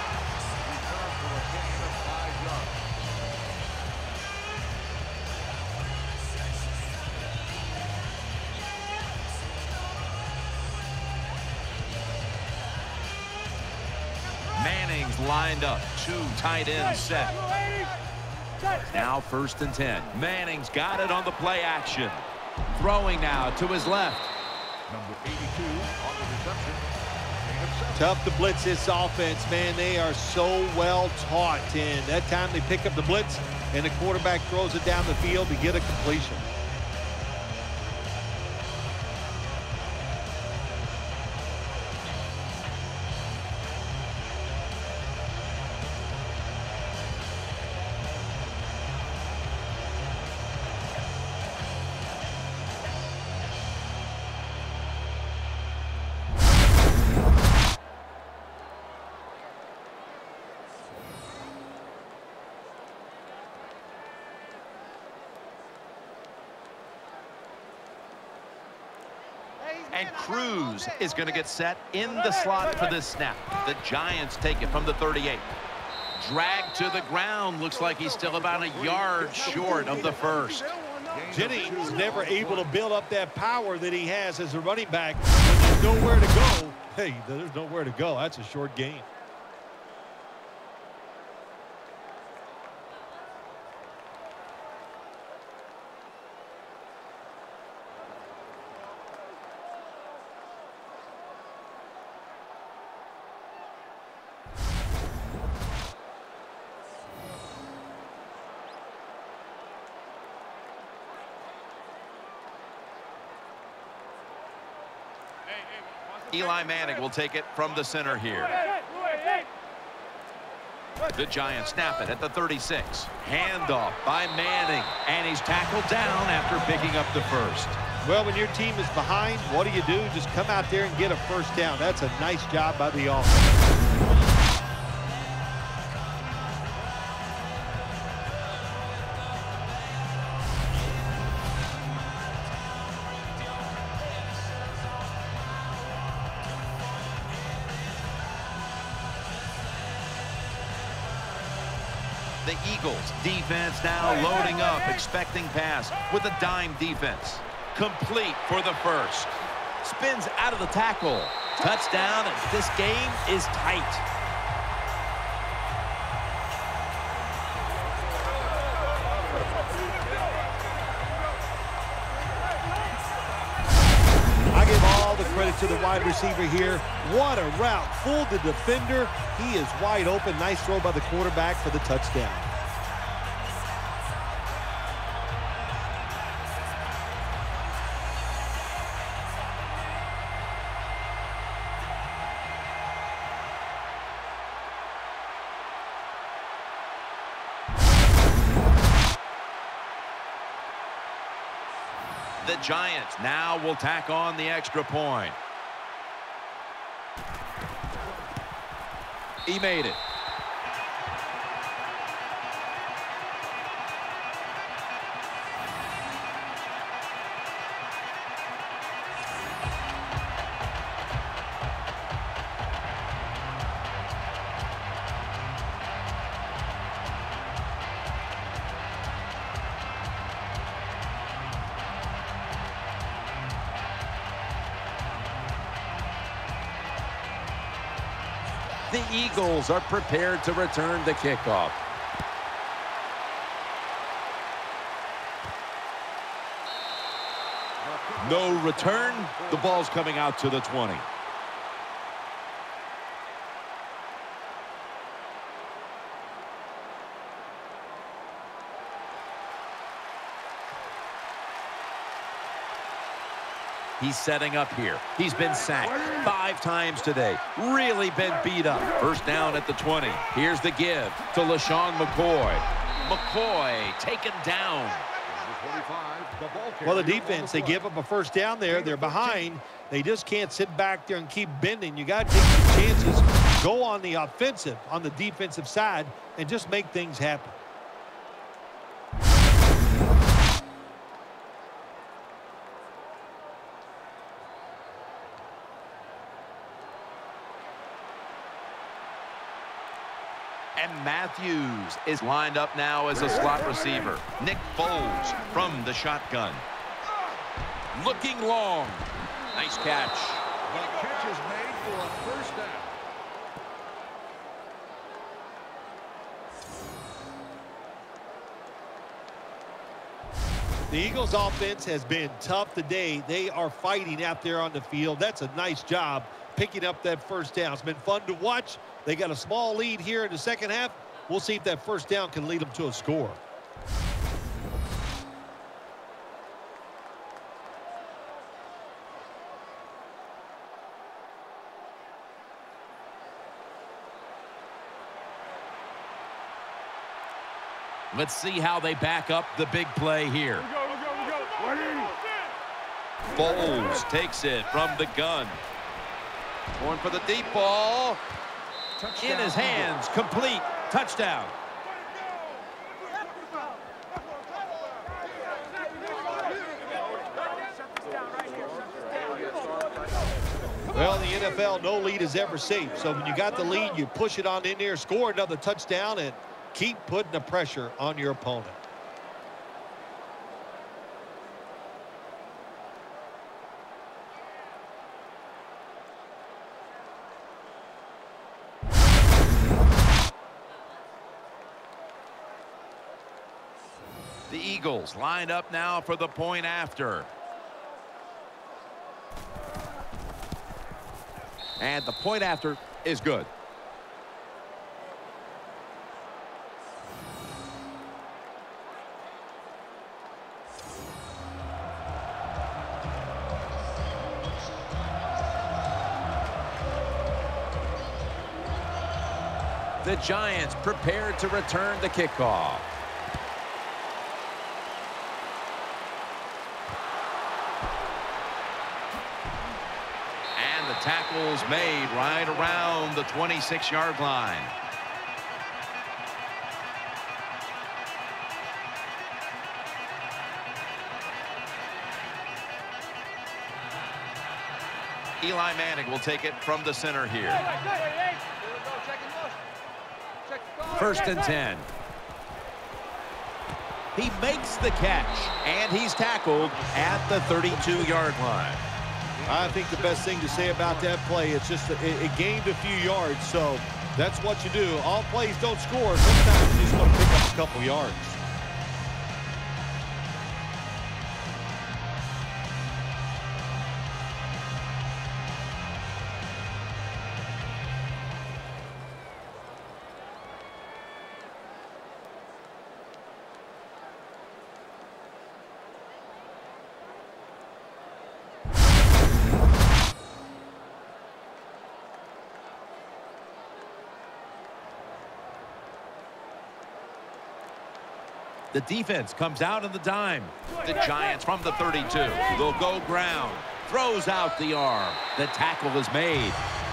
Manning's lined up. Two tight ends set. Now first and ten. Manning's got it on the play action. Throwing now to his left. Number eighty-two on the reception. Tough to blitz this offense, man. They are so well taught. And that time they pick up the blitz, and the quarterback throws it down the field to get a completion. And Cruz is going to get set in the slot for this snap. The Giants take it from the thirty-eight. Dragged to the ground. Looks like he's still about a yard short of the first. Jennings never able to build up that power that he has as a running back. When there's nowhere to go, hey, there's nowhere to go. That's a short gain. Eli Manning will take it from the center here. The Giants snap it at the thirty-six. Handoff by Manning, and he's tackled down after picking up the first. Well, when your team is behind, what do you do? Just come out there and get a first down. That's a nice job by the offense. The Eagles defense now loading up, expecting pass with a dime defense. Complete for the first. Spins out of the tackle. Touchdown, and this game is tight. I give all the credit to the wide receiver here. What a route. Fooled the defender. He is wide open. Nice throw by the quarterback for the touchdown. The Giants now will tack on the extra point. He made it. The Eagles are prepared to return the kickoff. No return. The ball's coming out to the twenty. He's setting up here. He's been sacked five times today. Really been beat up. First down at the twenty. Here's the give to LaShawn McCoy. McCoy taken down. Well, the defense, they give up a first down there. They're behind. They just can't sit back there and keep bending. You got to take some chances. Go on the offensive, on the defensive side, and just make things happen. And Matthews is lined up now as a slot receiver. Nick Foles from the shotgun. Looking long. Nice catch. The catch is made for a first down. The Eagles offense has been tough today. They are fighting out there on the field. That's a nice job picking up that first down. It's been fun to watch. They got a small lead here in the second half. We'll see if that first down can lead them to a score. Let's see how they back up the big play here. Foles takes it from the gun. Going for the deep ball. Touchdown. In his hands, complete. Touchdown. Well, the N F L, no lead is ever safe. So when you got the lead, you push it on in there, score another touchdown, and keep putting the pressure on your opponent. The Eagles lined up now for the point after. And the point after is good. The Giants prepared to return the kickoff. And the tackle's made right around the twenty-six yard line. Eli Manning will take it from the center here. First and ten. He makes the catch, and he's tackled at the thirty-two yard line. I think the best thing to say about that play, it's just it, it gained a few yards, so that's what you do. All plays don't score. Sometimes you just want to pick up a couple yards. The defense comes out in the dime. The Giants from the thirty-two. They'll go ground. Throws out the arm. The tackle is made.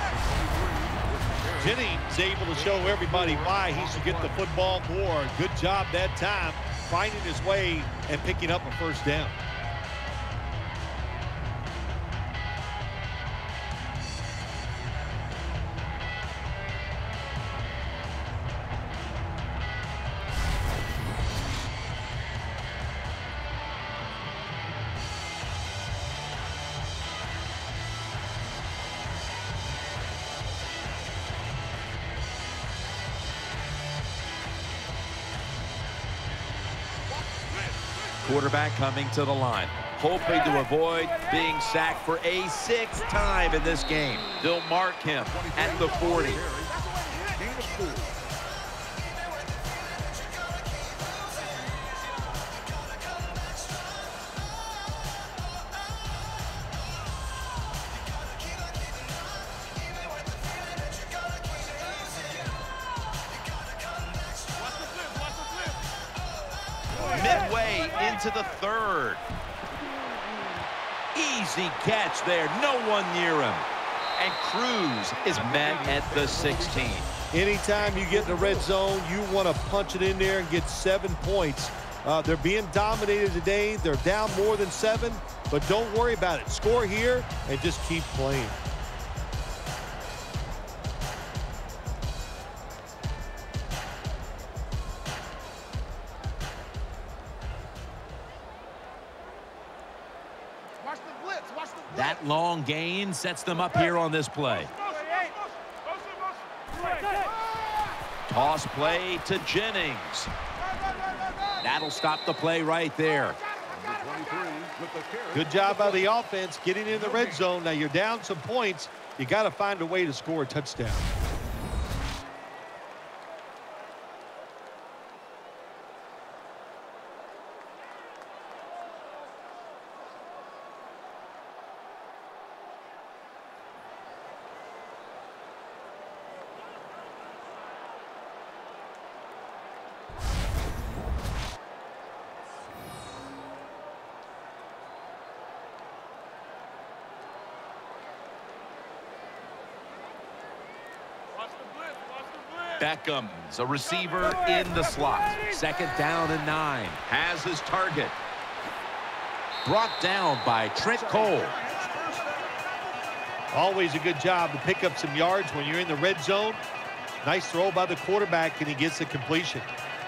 Jennings able to show everybody why he should get the football more. Good job that time, finding his way and picking up a first down. Quarterback coming to the line, hoping to avoid being sacked for a sixth time in this game. They'll mark him at the forty. Midway into the third. Easy catch there. No one near him. And Cruz is met at the sixteen. Anytime you get in the red zone, you want to punch it in there and get seven points. Uh, they're being dominated today. They're down more than seven, but don't worry about it. Score here and just keep playing. That long gain sets them up here on this play. Toss play to Jennings. That'll stop the play right there. Good job by the offense getting in the red zone. Now you're down some points. You got to find a way to score a touchdown. Beckham's a receiver in the slot. Second down and nine. Has his target. Brought down by Trent Cole. Always a good job to pick up some yards when you're in the red zone. Nice throw by the quarterback, and he gets the completion.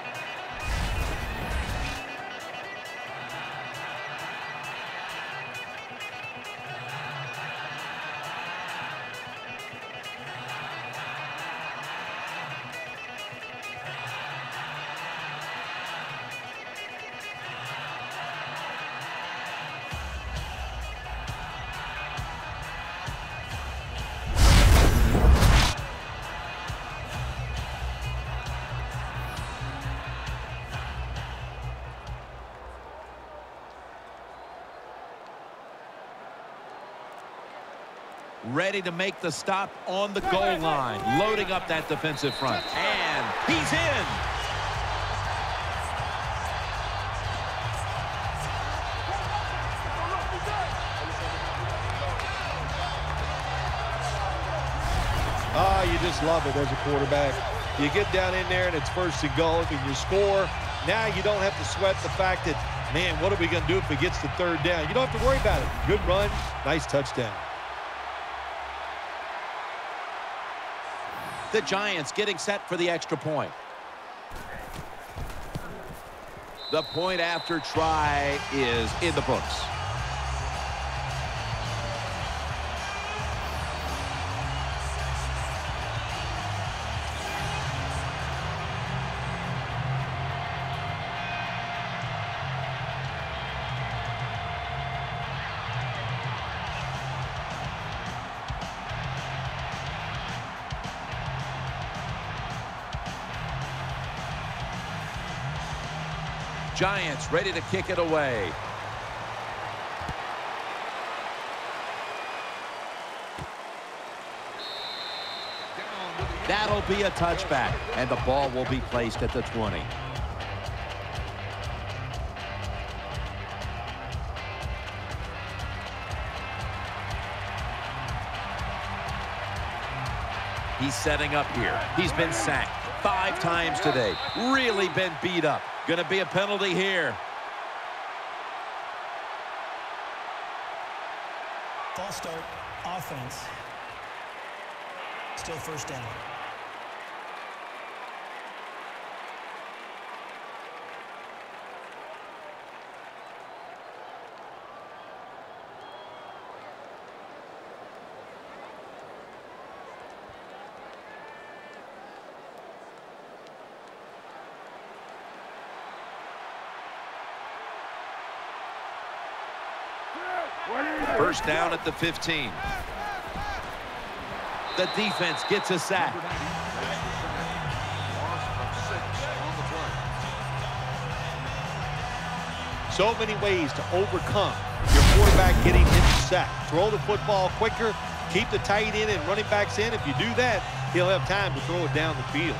Ready to make the stop on the goal line. Loading up that defensive front. And he's in. Ah, oh, you just love it as a quarterback. You get down in there and it's first and goal and you score. Now you don't have to sweat the fact that, man, what are we going to do if it gets to third down? You don't have to worry about it. Good run, nice touchdown. The Giants getting set for the extra point. The point after try is in the books. Giants ready to kick it away. That'll be a touchback, and the ball will be placed at the twenty. He's setting up here. He's been sacked five times today. Really been beat up. Going to be a penalty here. False start, offense. Still first down. First down at the fifteen. The defense gets a sack. So many ways to overcome your quarterback getting hit the sack. Throw the football quicker, keep the tight end and running backs in. If you do that, he'll have time to throw it down the field.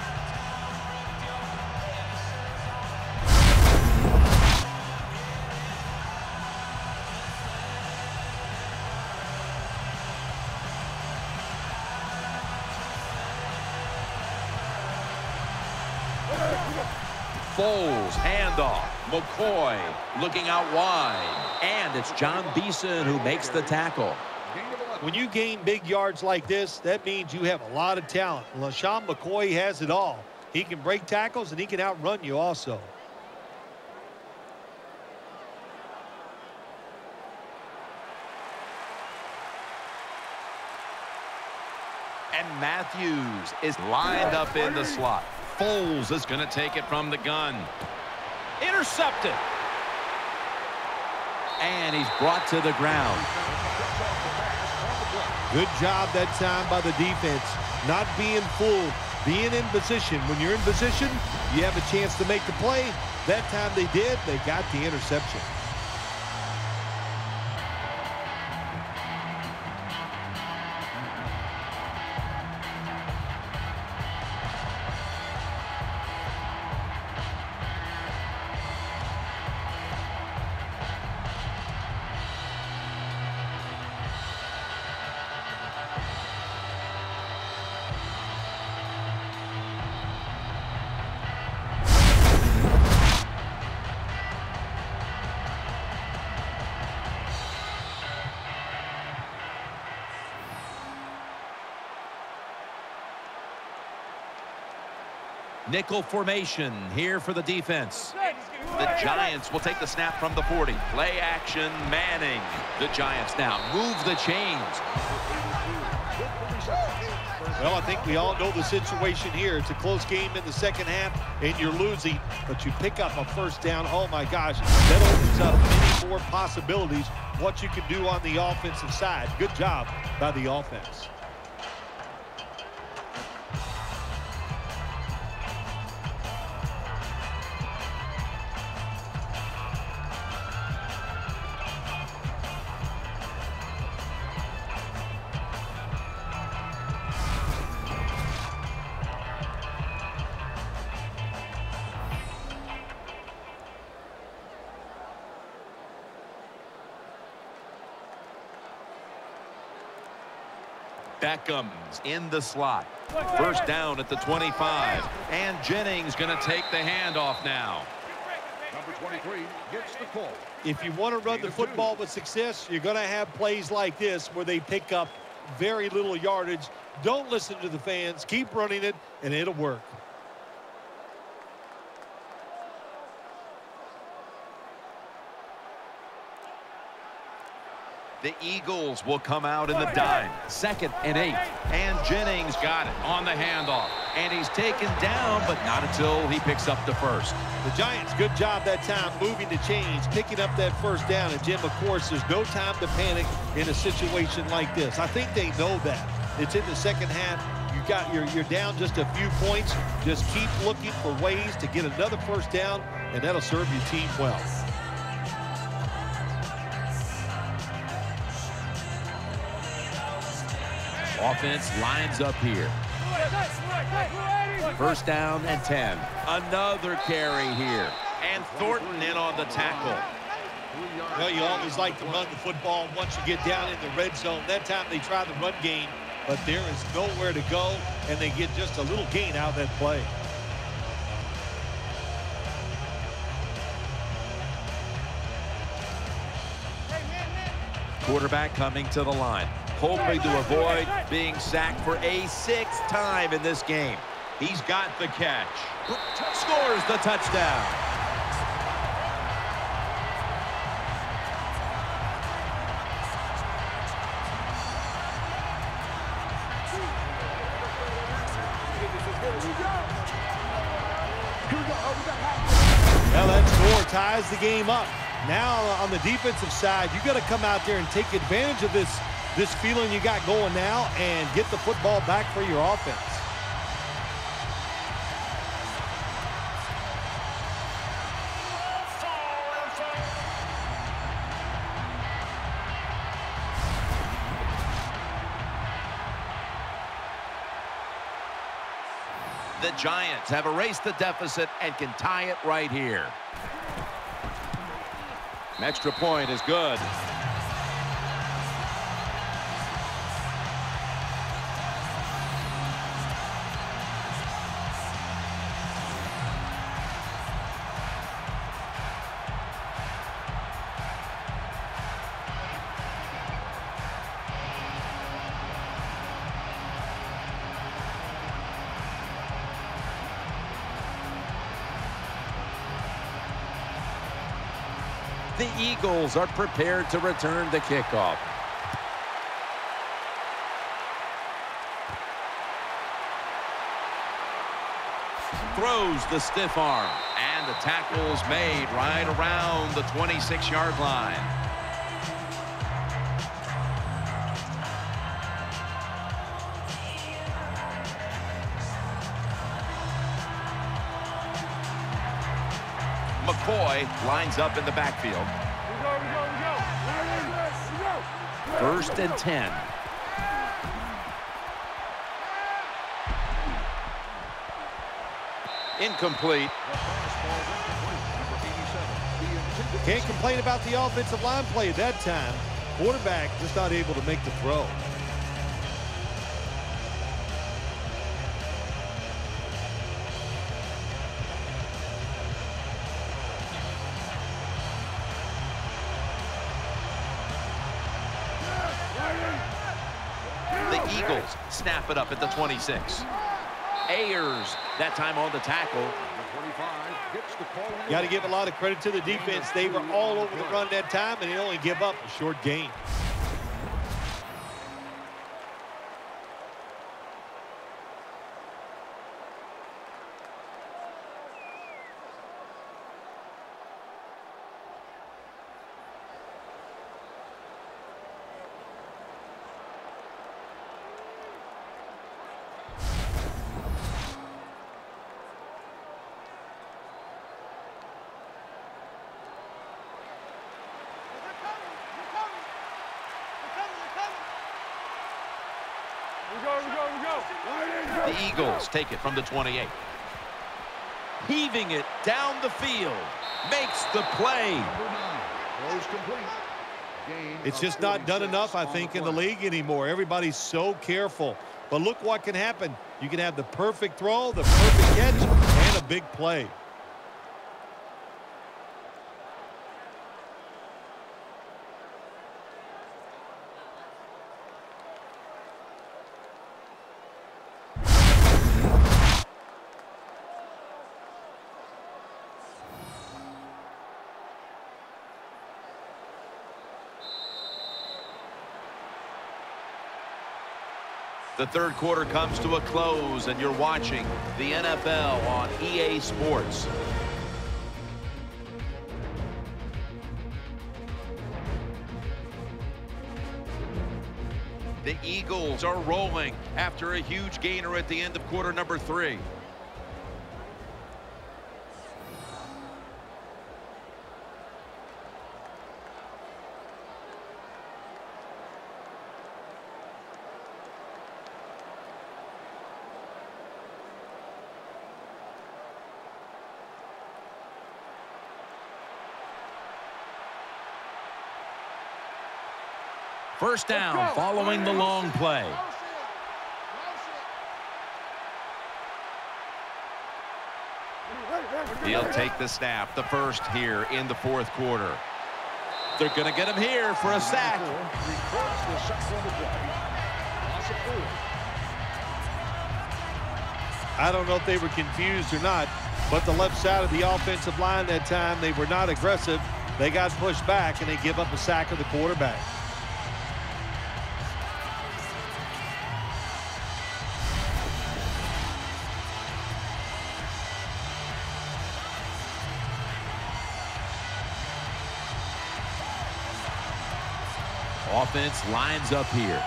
Foles, handoff. McCoy looking out wide. And it's John Beeson who makes the tackle. When you gain big yards like this, that means you have a lot of talent. LaShawn McCoy has it all. He can break tackles and he can outrun you also. And Matthews is lined up in the slot. Foles is going to take it from the gun. Intercepted. And he's brought to the ground. Good job that time by the defense. Not being fooled, being in position. When you're in position, you have a chance to make the play. That time they did, they got the interception. Nickel formation here for the defense. The Giants will take the snap from the forty. Play action, Manning. The Giants now move the chains. Well, I think we all know the situation here. It's a close game in the second half, and you're losing, but you pick up a first down. Oh, my gosh, that opens up many more possibilities, what you can do on the offensive side. Good job by the offense. Beckham's in the slot. First down at the twenty-five. And Jennings going to take the handoff now. Number twenty-three gets the call. If you want to run the football with success, you're going to have plays like this where they pick up very little yardage. Don't listen to the fans. Keep running it, and it'll work. The Eagles will come out in the dime. Second and eight. And Jennings got it on the handoff. And he's taken down, but not until he picks up the first. The Giants, good job that time moving the chains, picking up that first down. And, Jim, of course, there's no time to panic in a situation like this. I think they know that. It's in the second half. You You got you're you're down just a few points. Just keep looking for ways to get another first down, and that'll serve your team well. Offense lines up here. First down and ten. Another carry here. And Thornton in on the tackle. Well, you always like to run the football once you get down in the red zone. That time they tried the run game, but there is nowhere to go, and they get just a little gain out of that play. Quarterback coming to the line, hoping to avoid being sacked for a sixth time in this game. He's got the catch. Scores the touchdown. Well, that score ties the game up. Now, on the defensive side, you got to come out there and take advantage of this, this feeling you got going now and get the football back for your offense. The Giants have erased the deficit and can tie it right here. An extra point is good. The Eagles are prepared to return the kickoff. Throws the stiff arm, and the tackle's made right around the twenty-six yard line. McCoy lines up in the backfield. First and ten. Incomplete. Can't complain about the offensive line play at that time. Quarterback just not able to make the throw. The Eagles snap it up at the twenty-six. Ayers, that time on the tackle. Got to give a lot of credit to the defense. They were all over the run that time, and they only give up a short gain. The Eagles take it from the twenty-eight. Heaving it down the field. Makes the play. It's just not done enough, I think, in the league anymore. Everybody's so careful. But look what can happen. You can have the perfect throw, the perfect catch, and a big play. The third quarter comes to a close, and you're watching the N F L on E A Sports. The Eagles are rolling after a huge gainer at the end of quarter number three. First down following the long play. He'll take the snap, the first here in the fourth quarter. They're going to get him here for a sack. I don't know if they were confused or not, but the left side of the offensive line that time, they were not aggressive. They got pushed back, and they give up a sack of the quarterback. Offense lines up here.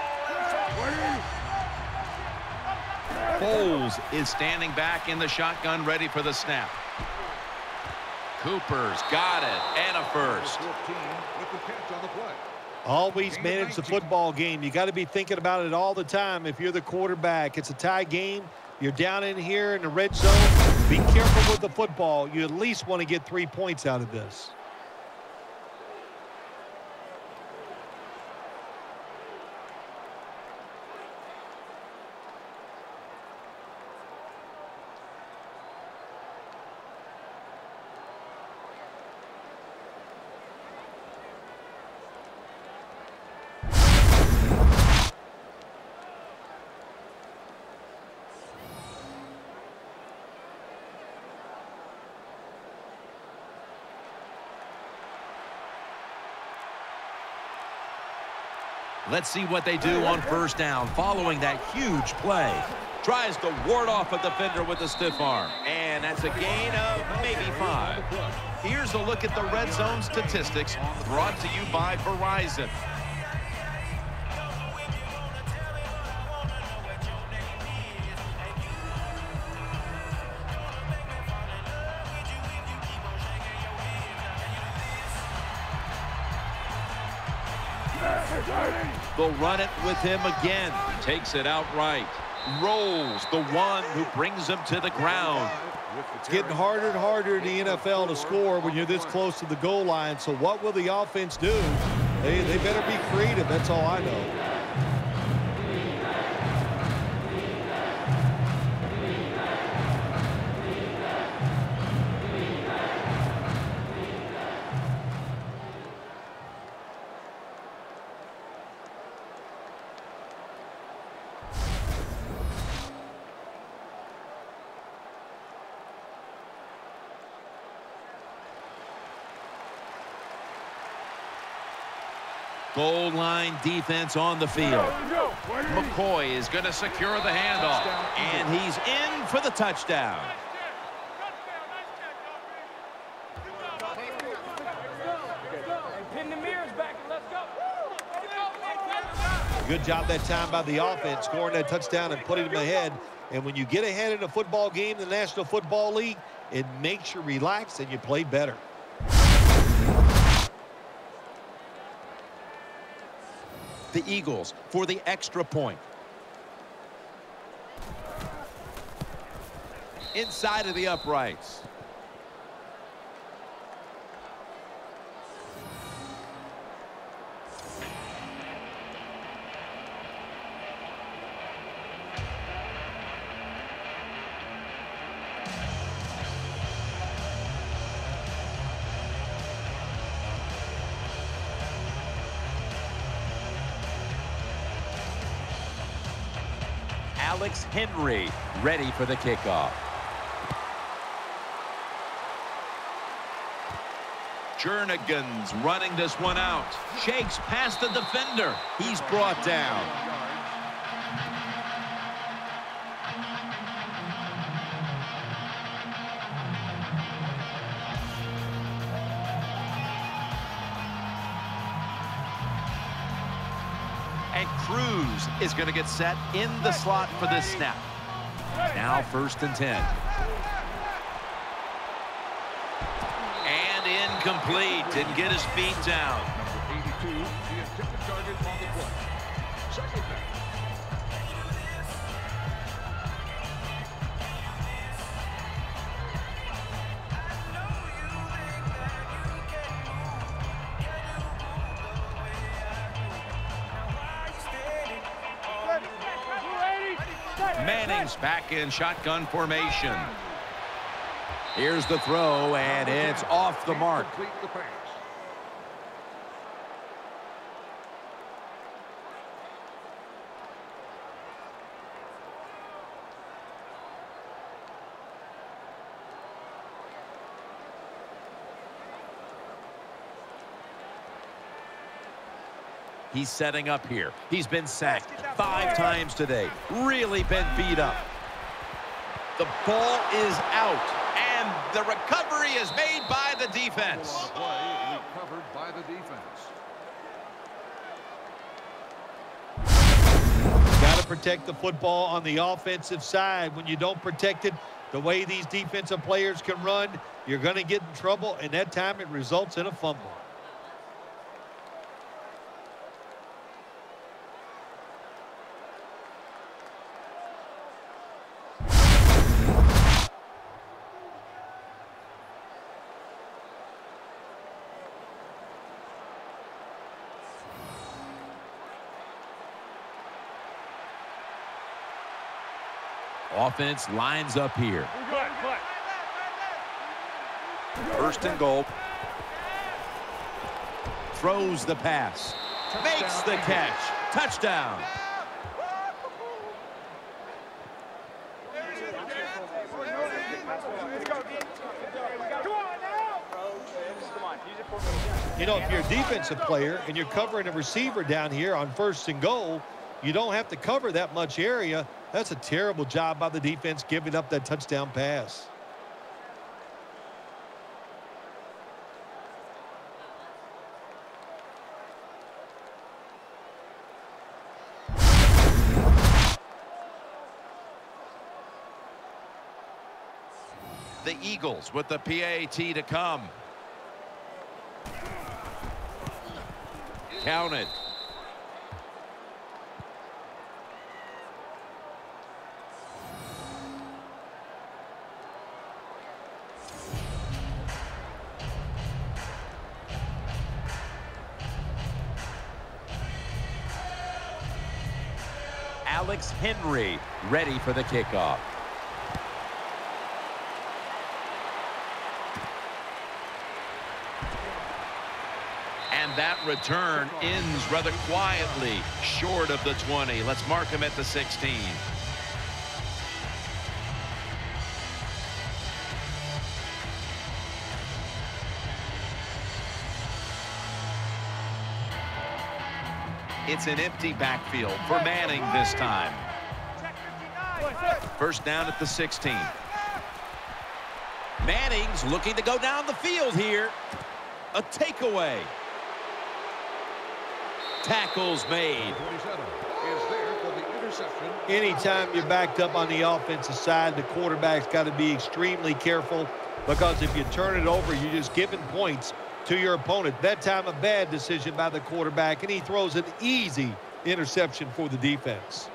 Foles is standing back in the shotgun, ready for the snap. Cooper's got it, and a first. Always manage the football game. You got to be thinking about it all the time if you're the quarterback. It's a tie game. You're down in here in the red zone. Be careful with the football. You at least want to get three points out of this. Let's see what they do on first down following that huge play. Tries to ward off a defender with a stiff arm. And that's a gain of maybe five. Here's a look at the red zone statistics brought to you by Verizon. They'll run it with him again. Takes it outright. Rolls the one who brings him to the ground. It's getting harder and harder in the N F L to score when you're this close to the goal line. So what will the offense do? They, they better be creative. That's all I know. Goal line defense on the field. McCoy is going to secure the handoff. And he's in for the touchdown. Pin the mirrors back and let's go. Good job that time by the offense, scoring that touchdown and putting them ahead. And when you get ahead in a football game, the National Football League, it makes you relax and you play better. The Eagles for the extra point. Inside of the uprights. Alex Henry ready for the kickoff. Jernigan's running this one out. Shakes past the defender. He's brought down. And Cruz is going to get set in the slot for this snap. Now first and ten. And incomplete. Didn't get his feet down. Number eighty-two, the intended target on the play. Second down. Manning's back in shotgun formation. Here's the throw, and it's off the mark. Complete the pass. He's setting up here. He's been sacked five times today. Really been beat up. The ball is out, and the recovery is made by the defense. Play recovered by the defense. Got to protect the football on the offensive side. When you don't protect it, the way these defensive players can run, you're going to get in trouble, and that time it results in a fumble. Offense lines up here. First and goal. Throws the pass. Makes the catch. Touchdown. You know, if you're a defensive player and you're covering a receiver down here on first and goal, you don't have to cover that much area. That's a terrible job by the defense giving up that touchdown pass. The Eagles with the P A T to come. Counted. Alex Henry ready for the kickoff. And that return ends rather quietly, short of the twenty. Let's mark him at the sixteen. It's an empty backfield for Manning this time. First down at the sixteen. Manning's looking to go down the field here. A takeaway. Tackles made. twenty-seven is there for the interception. Anytime you're backed up on the offensive side, the quarterback's got to be extremely careful, because if you turn it over, you're just giving points to your opponent. That time, a bad decision by the quarterback, and he throws an easy interception for the defense.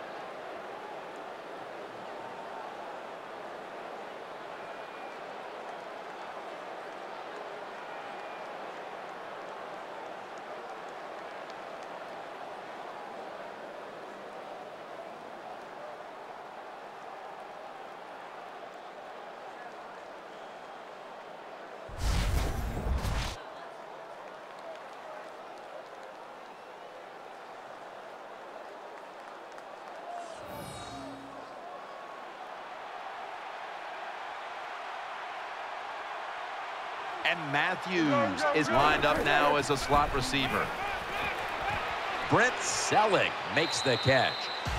And Matthews is lined up now as a slot receiver. Brent Selleck makes the catch.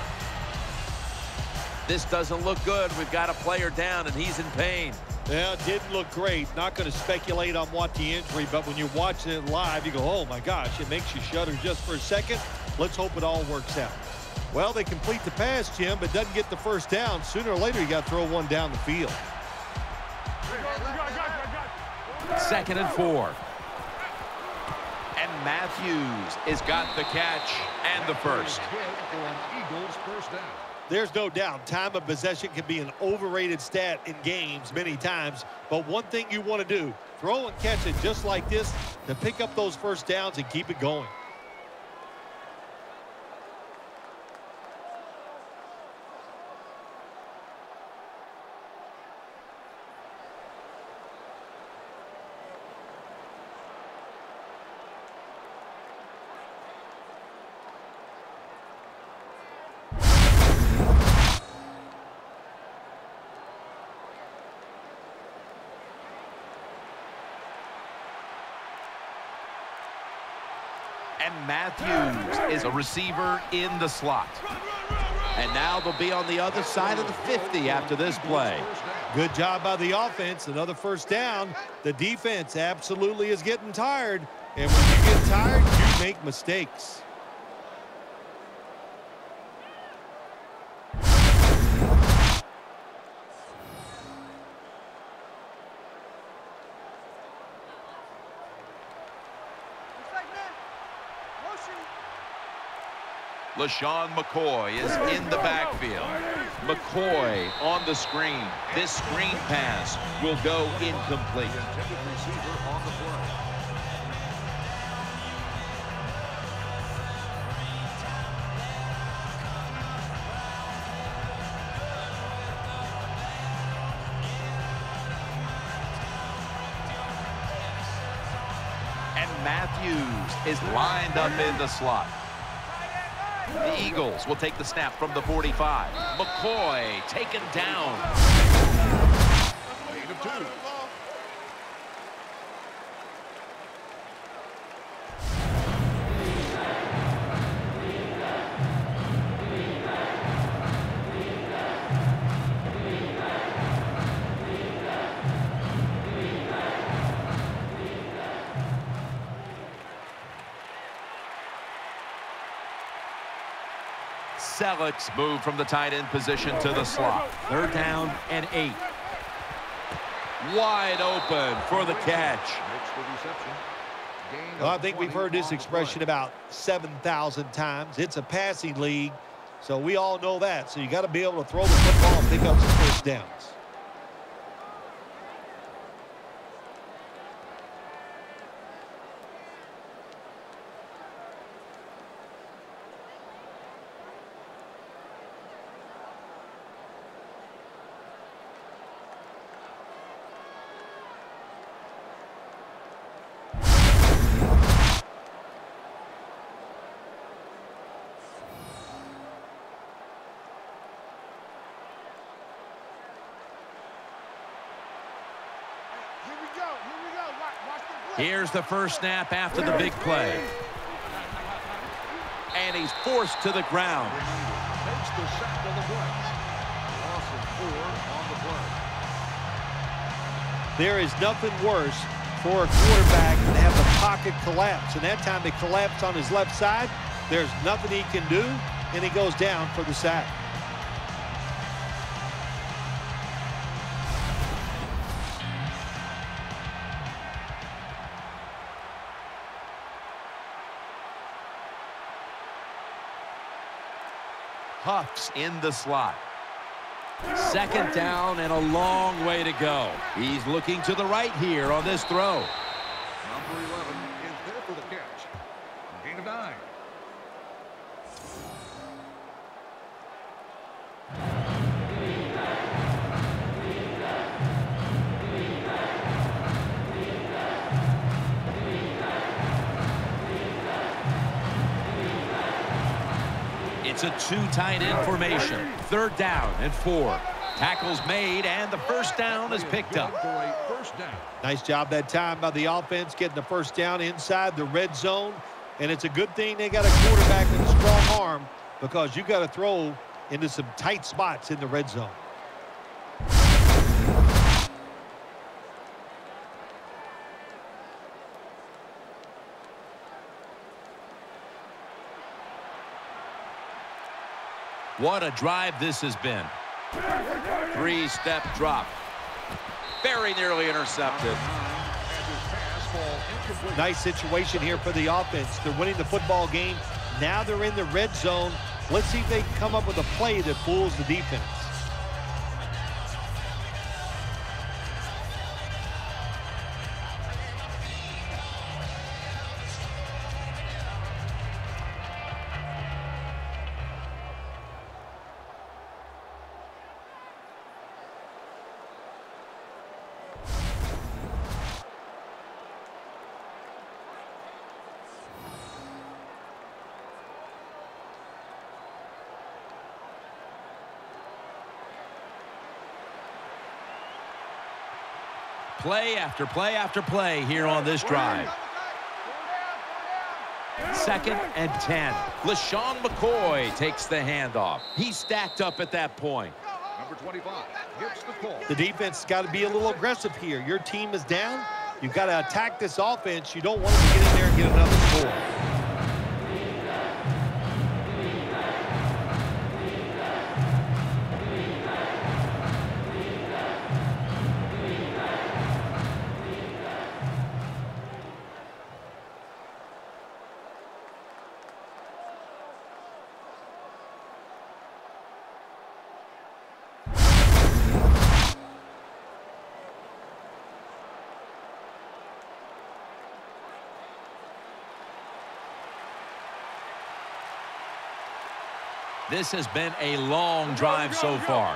This doesn't look good. We've got a player down, and he's in pain. Yeah, it didn't look great. Not going to speculate on what the injury, but when you're watching it live, you go, oh, my gosh, it makes you shudder just for a second. Let's hope it all works out. Well, they complete the pass, Jim, but doesn't get the first down. Sooner or later, you got to throw one down the field. Second and four. And Matthews has got the catch and the first. There's no doubt time of possession can be an overrated stat in games many times, but one thing you want to do, throw and catch it just like this to pick up those first downs and keep it going. And Matthews is a receiver in the slot. And now they'll be on the other side of the fifty after this play. Good job by the offense. Another first down. The defense absolutely is getting tired. And when you get tired, you make mistakes. LaShawn McCoy is in the backfield. McCoy on the screen. This screen pass will go incomplete. And Matthews is lined up in the slot. The Eagles will take the snap from the forty-five. McCoy taken down. Eight of two. Selleck's move from the tight end position to the slot. Third down and eight. Wide open for the catch. Well, I think we've heard this expression about seven thousand times. It's a passing league, so we all know that. So you got to be able to throw the football and pick up some first downs. Here's the first snap after the big play. And he's forced to the ground. Takes the sack on the play. Loss of four on the play. There is nothing worse for a quarterback than to have the pocket collapse. And that time it collapsed on his left side. There's nothing he can do, and he goes down for the sack. Huff's in the slot. Second down and a long way to go. He's looking to the right here on this throw. Number eleven is there for the catch. Gain of nine. It's a two tight end formation. Third down and four. Tackles made, and the first down is picked up. First down. Nice job that time by the offense getting the first down inside the red zone. And it's a good thing they got a quarterback with a strong arm, because you got to throw into some tight spots in the red zone. What a drive this has been. Three-step drop. Very nearly intercepted. Nice situation here for the offense. They're winning the football game. Now they're in the red zone. Let's see if they can come up with a play that fools the defense. Play after play after play here on this drive. Second and ten. LaShawn McCoy takes the handoff. He's stacked up at that point. Number twenty-five gets the call. The defense has got to be a little aggressive here. Your team is down. You've got to attack this offense. You don't want them to get in there and get another score. This has been a long drive so far.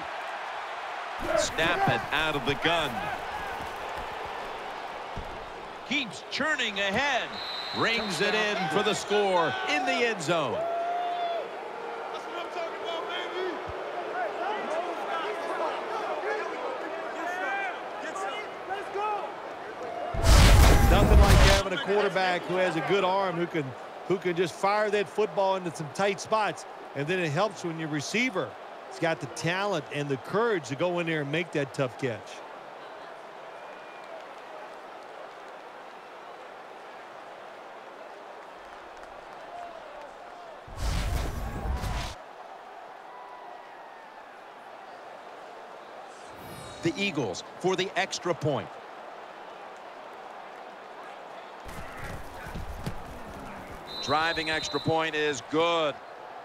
Snap it out of the gun. Keeps churning ahead. Brings it in for the score in the end zone. Nothing like having a quarterback who has a good arm, who can who can just fire that football into some tight spots. And then it helps when your receiver has got the talent and the courage to go in there and make that tough catch. The Eagles for the extra point. Driving extra point is good.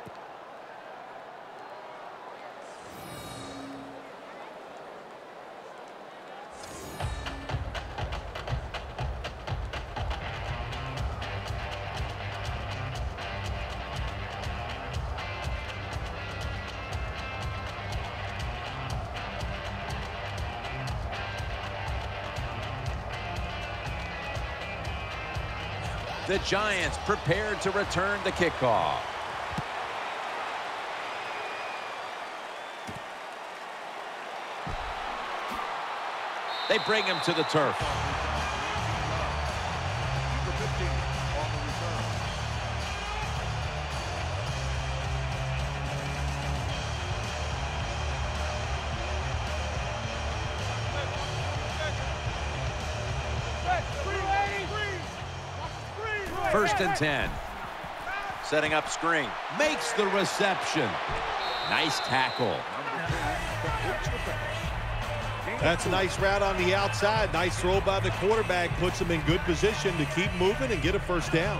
The Giants prepared to return the kickoff. They bring him to the turf. Number fifteen on the return. First and ten. Setting up screen. Makes the reception. Nice tackle. That's a nice route on the outside. Nice throw by the quarterback. Puts him in good position to keep moving and get a first down.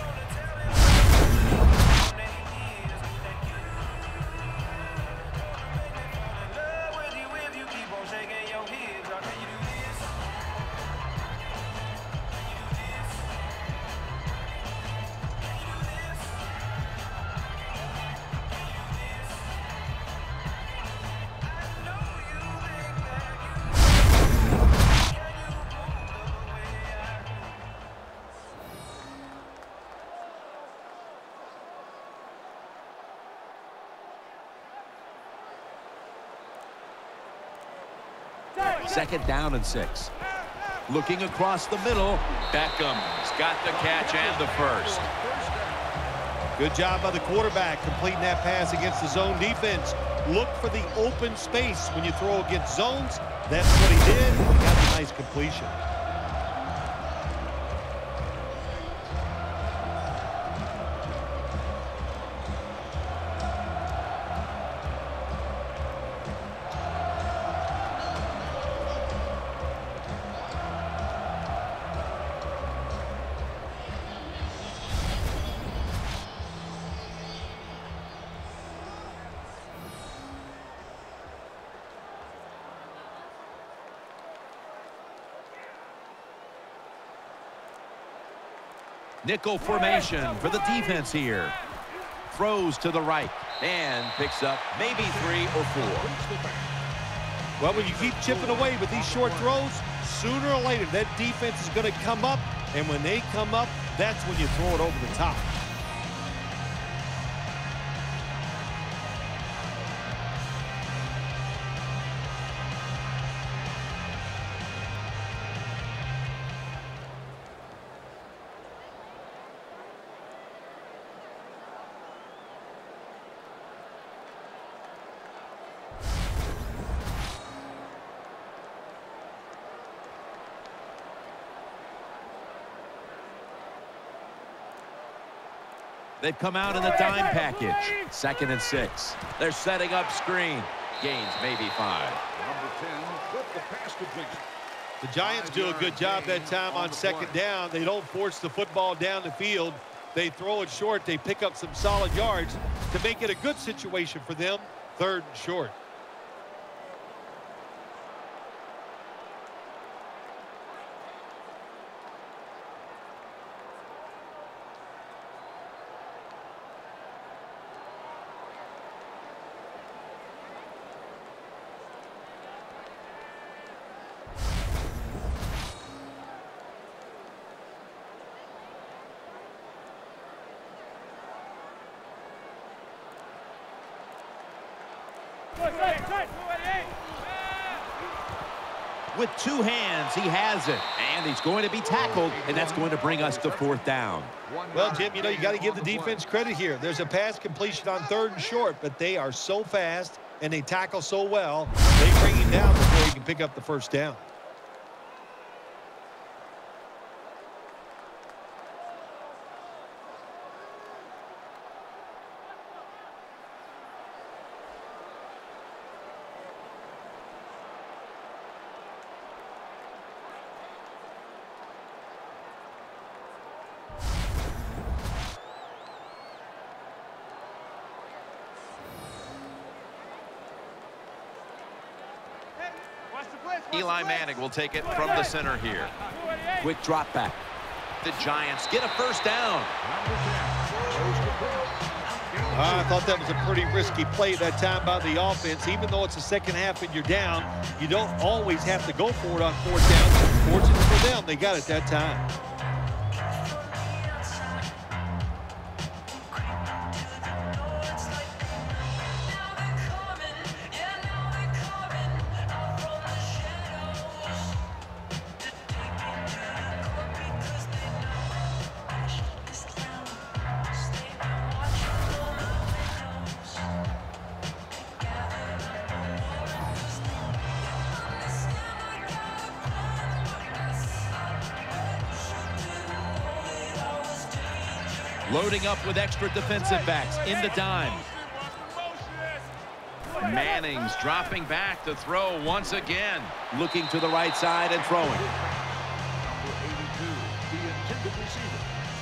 Second down and six. Looking across the middle. Beckham's got the catch and the first. Good job by the quarterback completing that pass against the zone defense. Look for the open space when you throw against zones. That's what he did. He got a nice completion. Nickel formation for the defense here. Throws to the right and picks up maybe three or four. Well, when you keep chipping away with these short throws, sooner or later that defense is going to come up, and when they come up, that's when you throw it over the top. They've come out in the dime package. Second and six. They're setting up screen. Gains maybe five. Number ten with the pass completion. The Giants do a good job that time on second down. They don't force the football down the field. They throw it short. They pick up some solid yards to make it a good situation for them. Third and short. With two hands, he has it. And he's going to be tackled, and that's going to bring us to fourth down. Well, Jim, you know, you got to give the defense credit here. There's a pass completion on third and short, but they are so fast and they tackle so well, they bring him down before he can pick up the first down. Eli Manning will take it from the center here. Quick drop back. The Giants get a first down. I thought that was a pretty risky play that time by the offense. Even though it's the second half and you're down, you don't always have to go for it on fourth down. Fortunate for them, they got it that time. Loading up with extra defensive backs in the dime. Manning's dropping back to throw once again. Looking to the right side and throwing. Number eighty-two, the intended receiver.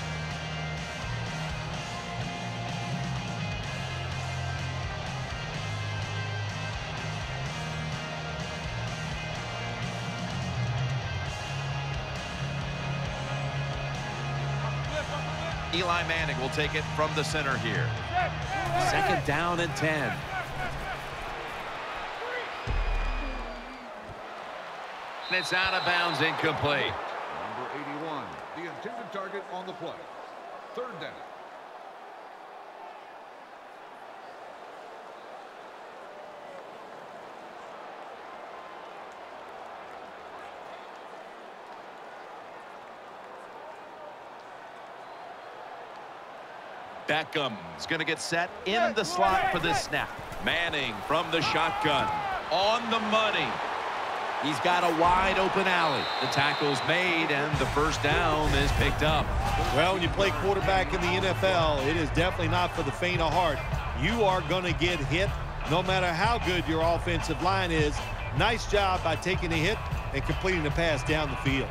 Eli Manning will take it from the center here. Second down and ten. And it's out of bounds, incomplete. Number eighty-one, the intended target on the play. Third down. Beckham's going to get set in the slot for this snap. Manning from the shotgun. On the money. He's got a wide open alley. The tackle's made and the first down is picked up. Well, when you play quarterback in the N F L, it is definitely not for the faint of heart. You are going to get hit no matter how good your offensive line is. Nice job by taking a hit and completing the pass down the field.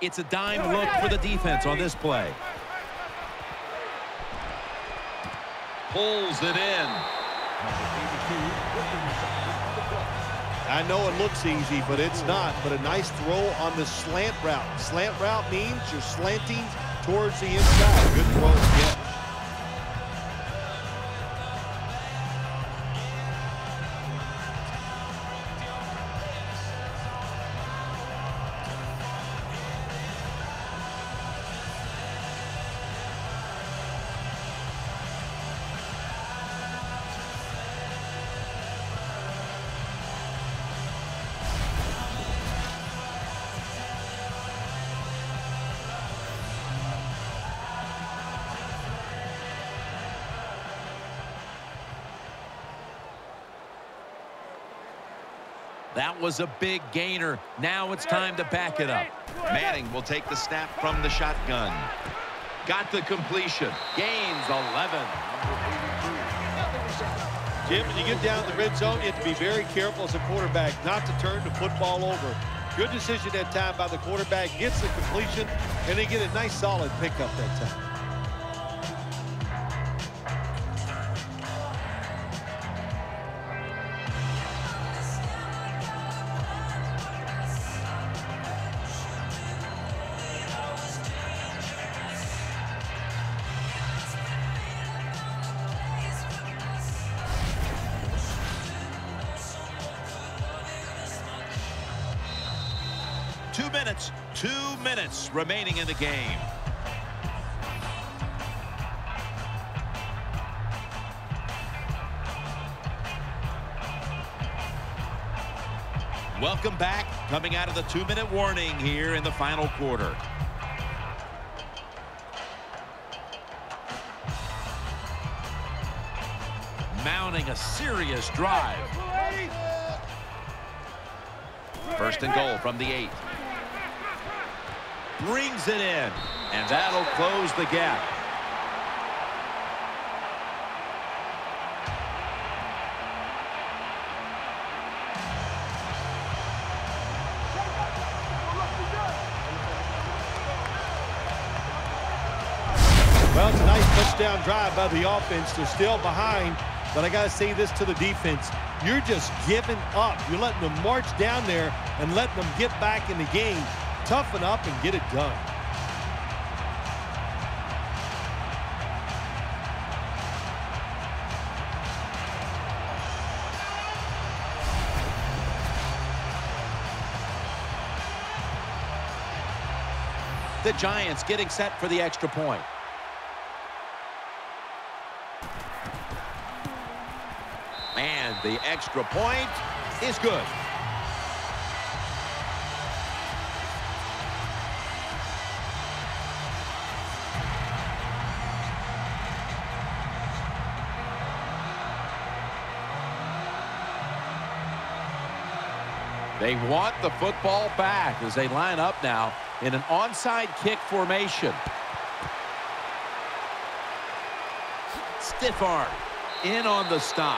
It's a dime look for the defense on this play. Pulls it in. I know it looks easy, but it's not. But a nice throw on the slant route. Slant route means you're slanting towards the inside. Good throw again. That was a big gainer. Now it's time to back it up. Manning will take the snap from the shotgun. Got the completion. Gains eleven. Jim, when you get down the red zone, you have to be very careful as a quarterback not to turn the football over. Good decision that time by the quarterback. Gets the completion, and they get a nice solid pickup that time. Two minutes, two minutes remaining in the game. Welcome back, coming out of the two-minute warning here in the final quarter. Mounting a serious drive. First and goal from the eight. Brings it in, and that'll close the gap. Well, it's a nice touchdown drive by the offense. They're still behind, but I got to say this to the defense. You're just giving up. You're letting them march down there and letting them get back in the game. Toughen up and get it done. The Giants getting set for the extra point. And the extra point is good. They want the football back as they line up now in an onside kick formation. Stiff arm in on the stop.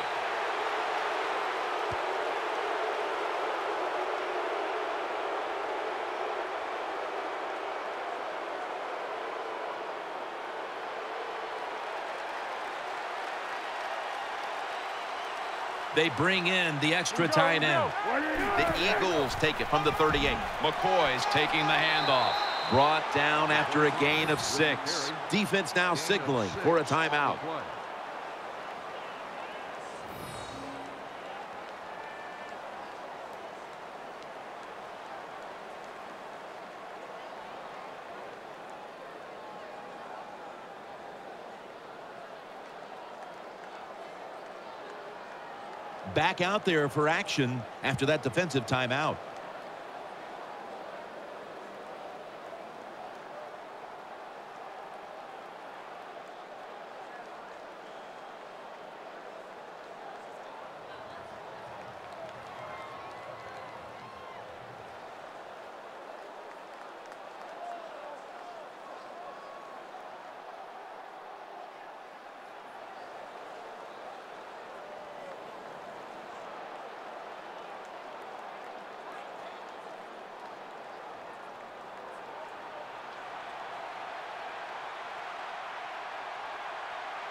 They bring in the extra tight end. The Eagles take it from the thirty-eight. McCoy's taking the handoff. Brought down after a gain of six. Defense now signaling for a timeout. Back out there for action after that defensive timeout.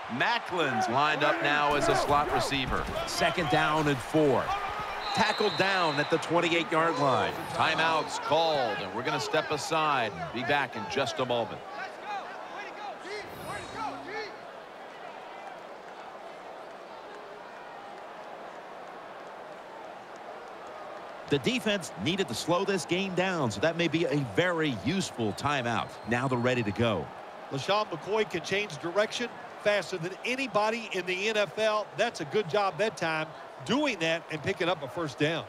Macklin's lined up now as a slot receiver. Second down and four. Tackled down at the twenty-eight yard line. Timeouts called, and we're going to step aside and be back in just a moment. The defense needed to slow this game down, so that may be a very useful timeout. Now they're ready to go. LaShawn McCoy can change direction faster than anybody in the N F L. That's a good job that time, doing that and picking up a first down.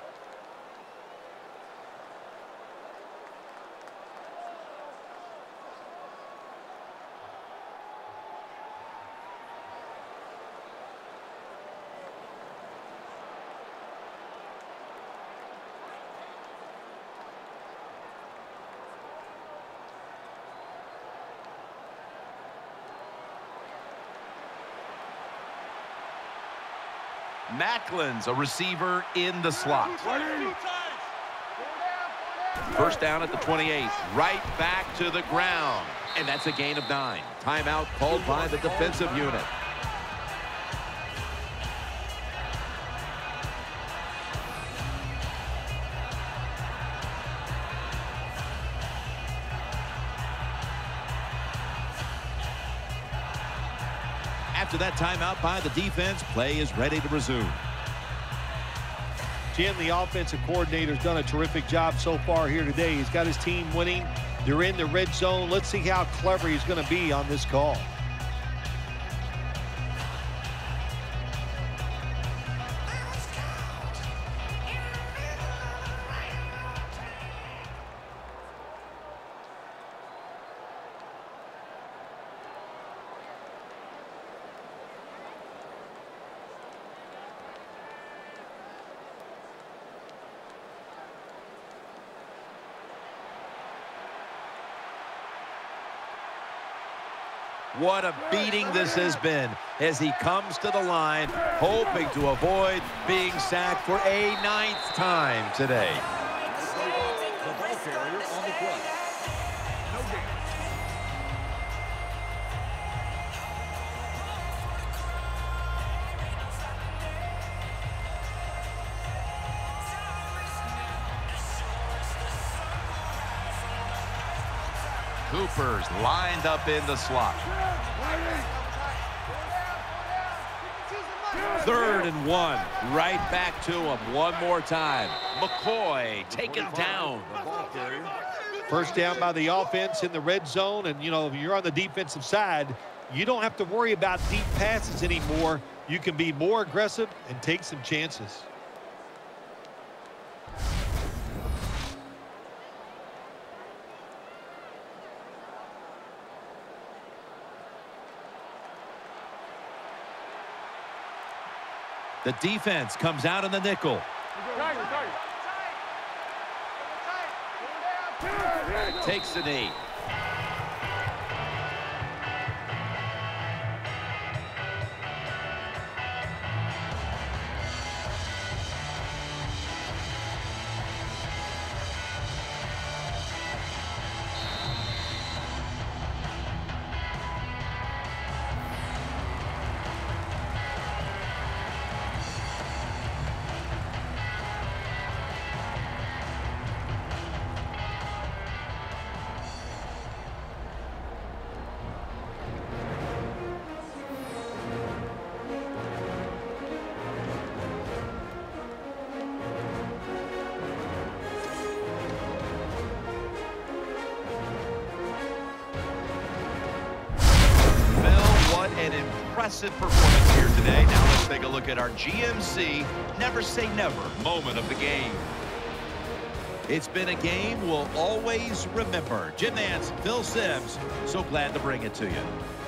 Macklin's a receiver in the slot. First down at the twenty-eight. Right back to the ground. And that's a gain of nine. Timeout called by the defensive unit. After that timeout by the defense, play is ready to resume. Jim, the offensive coordinator's done a terrific job so far here today. He's got his team winning. They're in the red zone. Let's see how clever he's going to be on this call. What a beating this has been as he comes to the line, hoping to avoid being sacked for a ninth time today. The ball carrier on the play. No gain. Cooper's lined up in the slot. Third and one. Right back to him one more time. McCoy taken down. First down by the offense in the red zone. And, you know, if you're on the defensive side, you don't have to worry about deep passes anymore. You can be more aggressive and take some chances. The defense comes out in the nickel. Takes the knee. An impressive performance here today. Now let's take a look at our G M C never say never moment of the game. It's been a game we'll always remember. Jim Nantz, Phil Simms, so glad to bring it to you.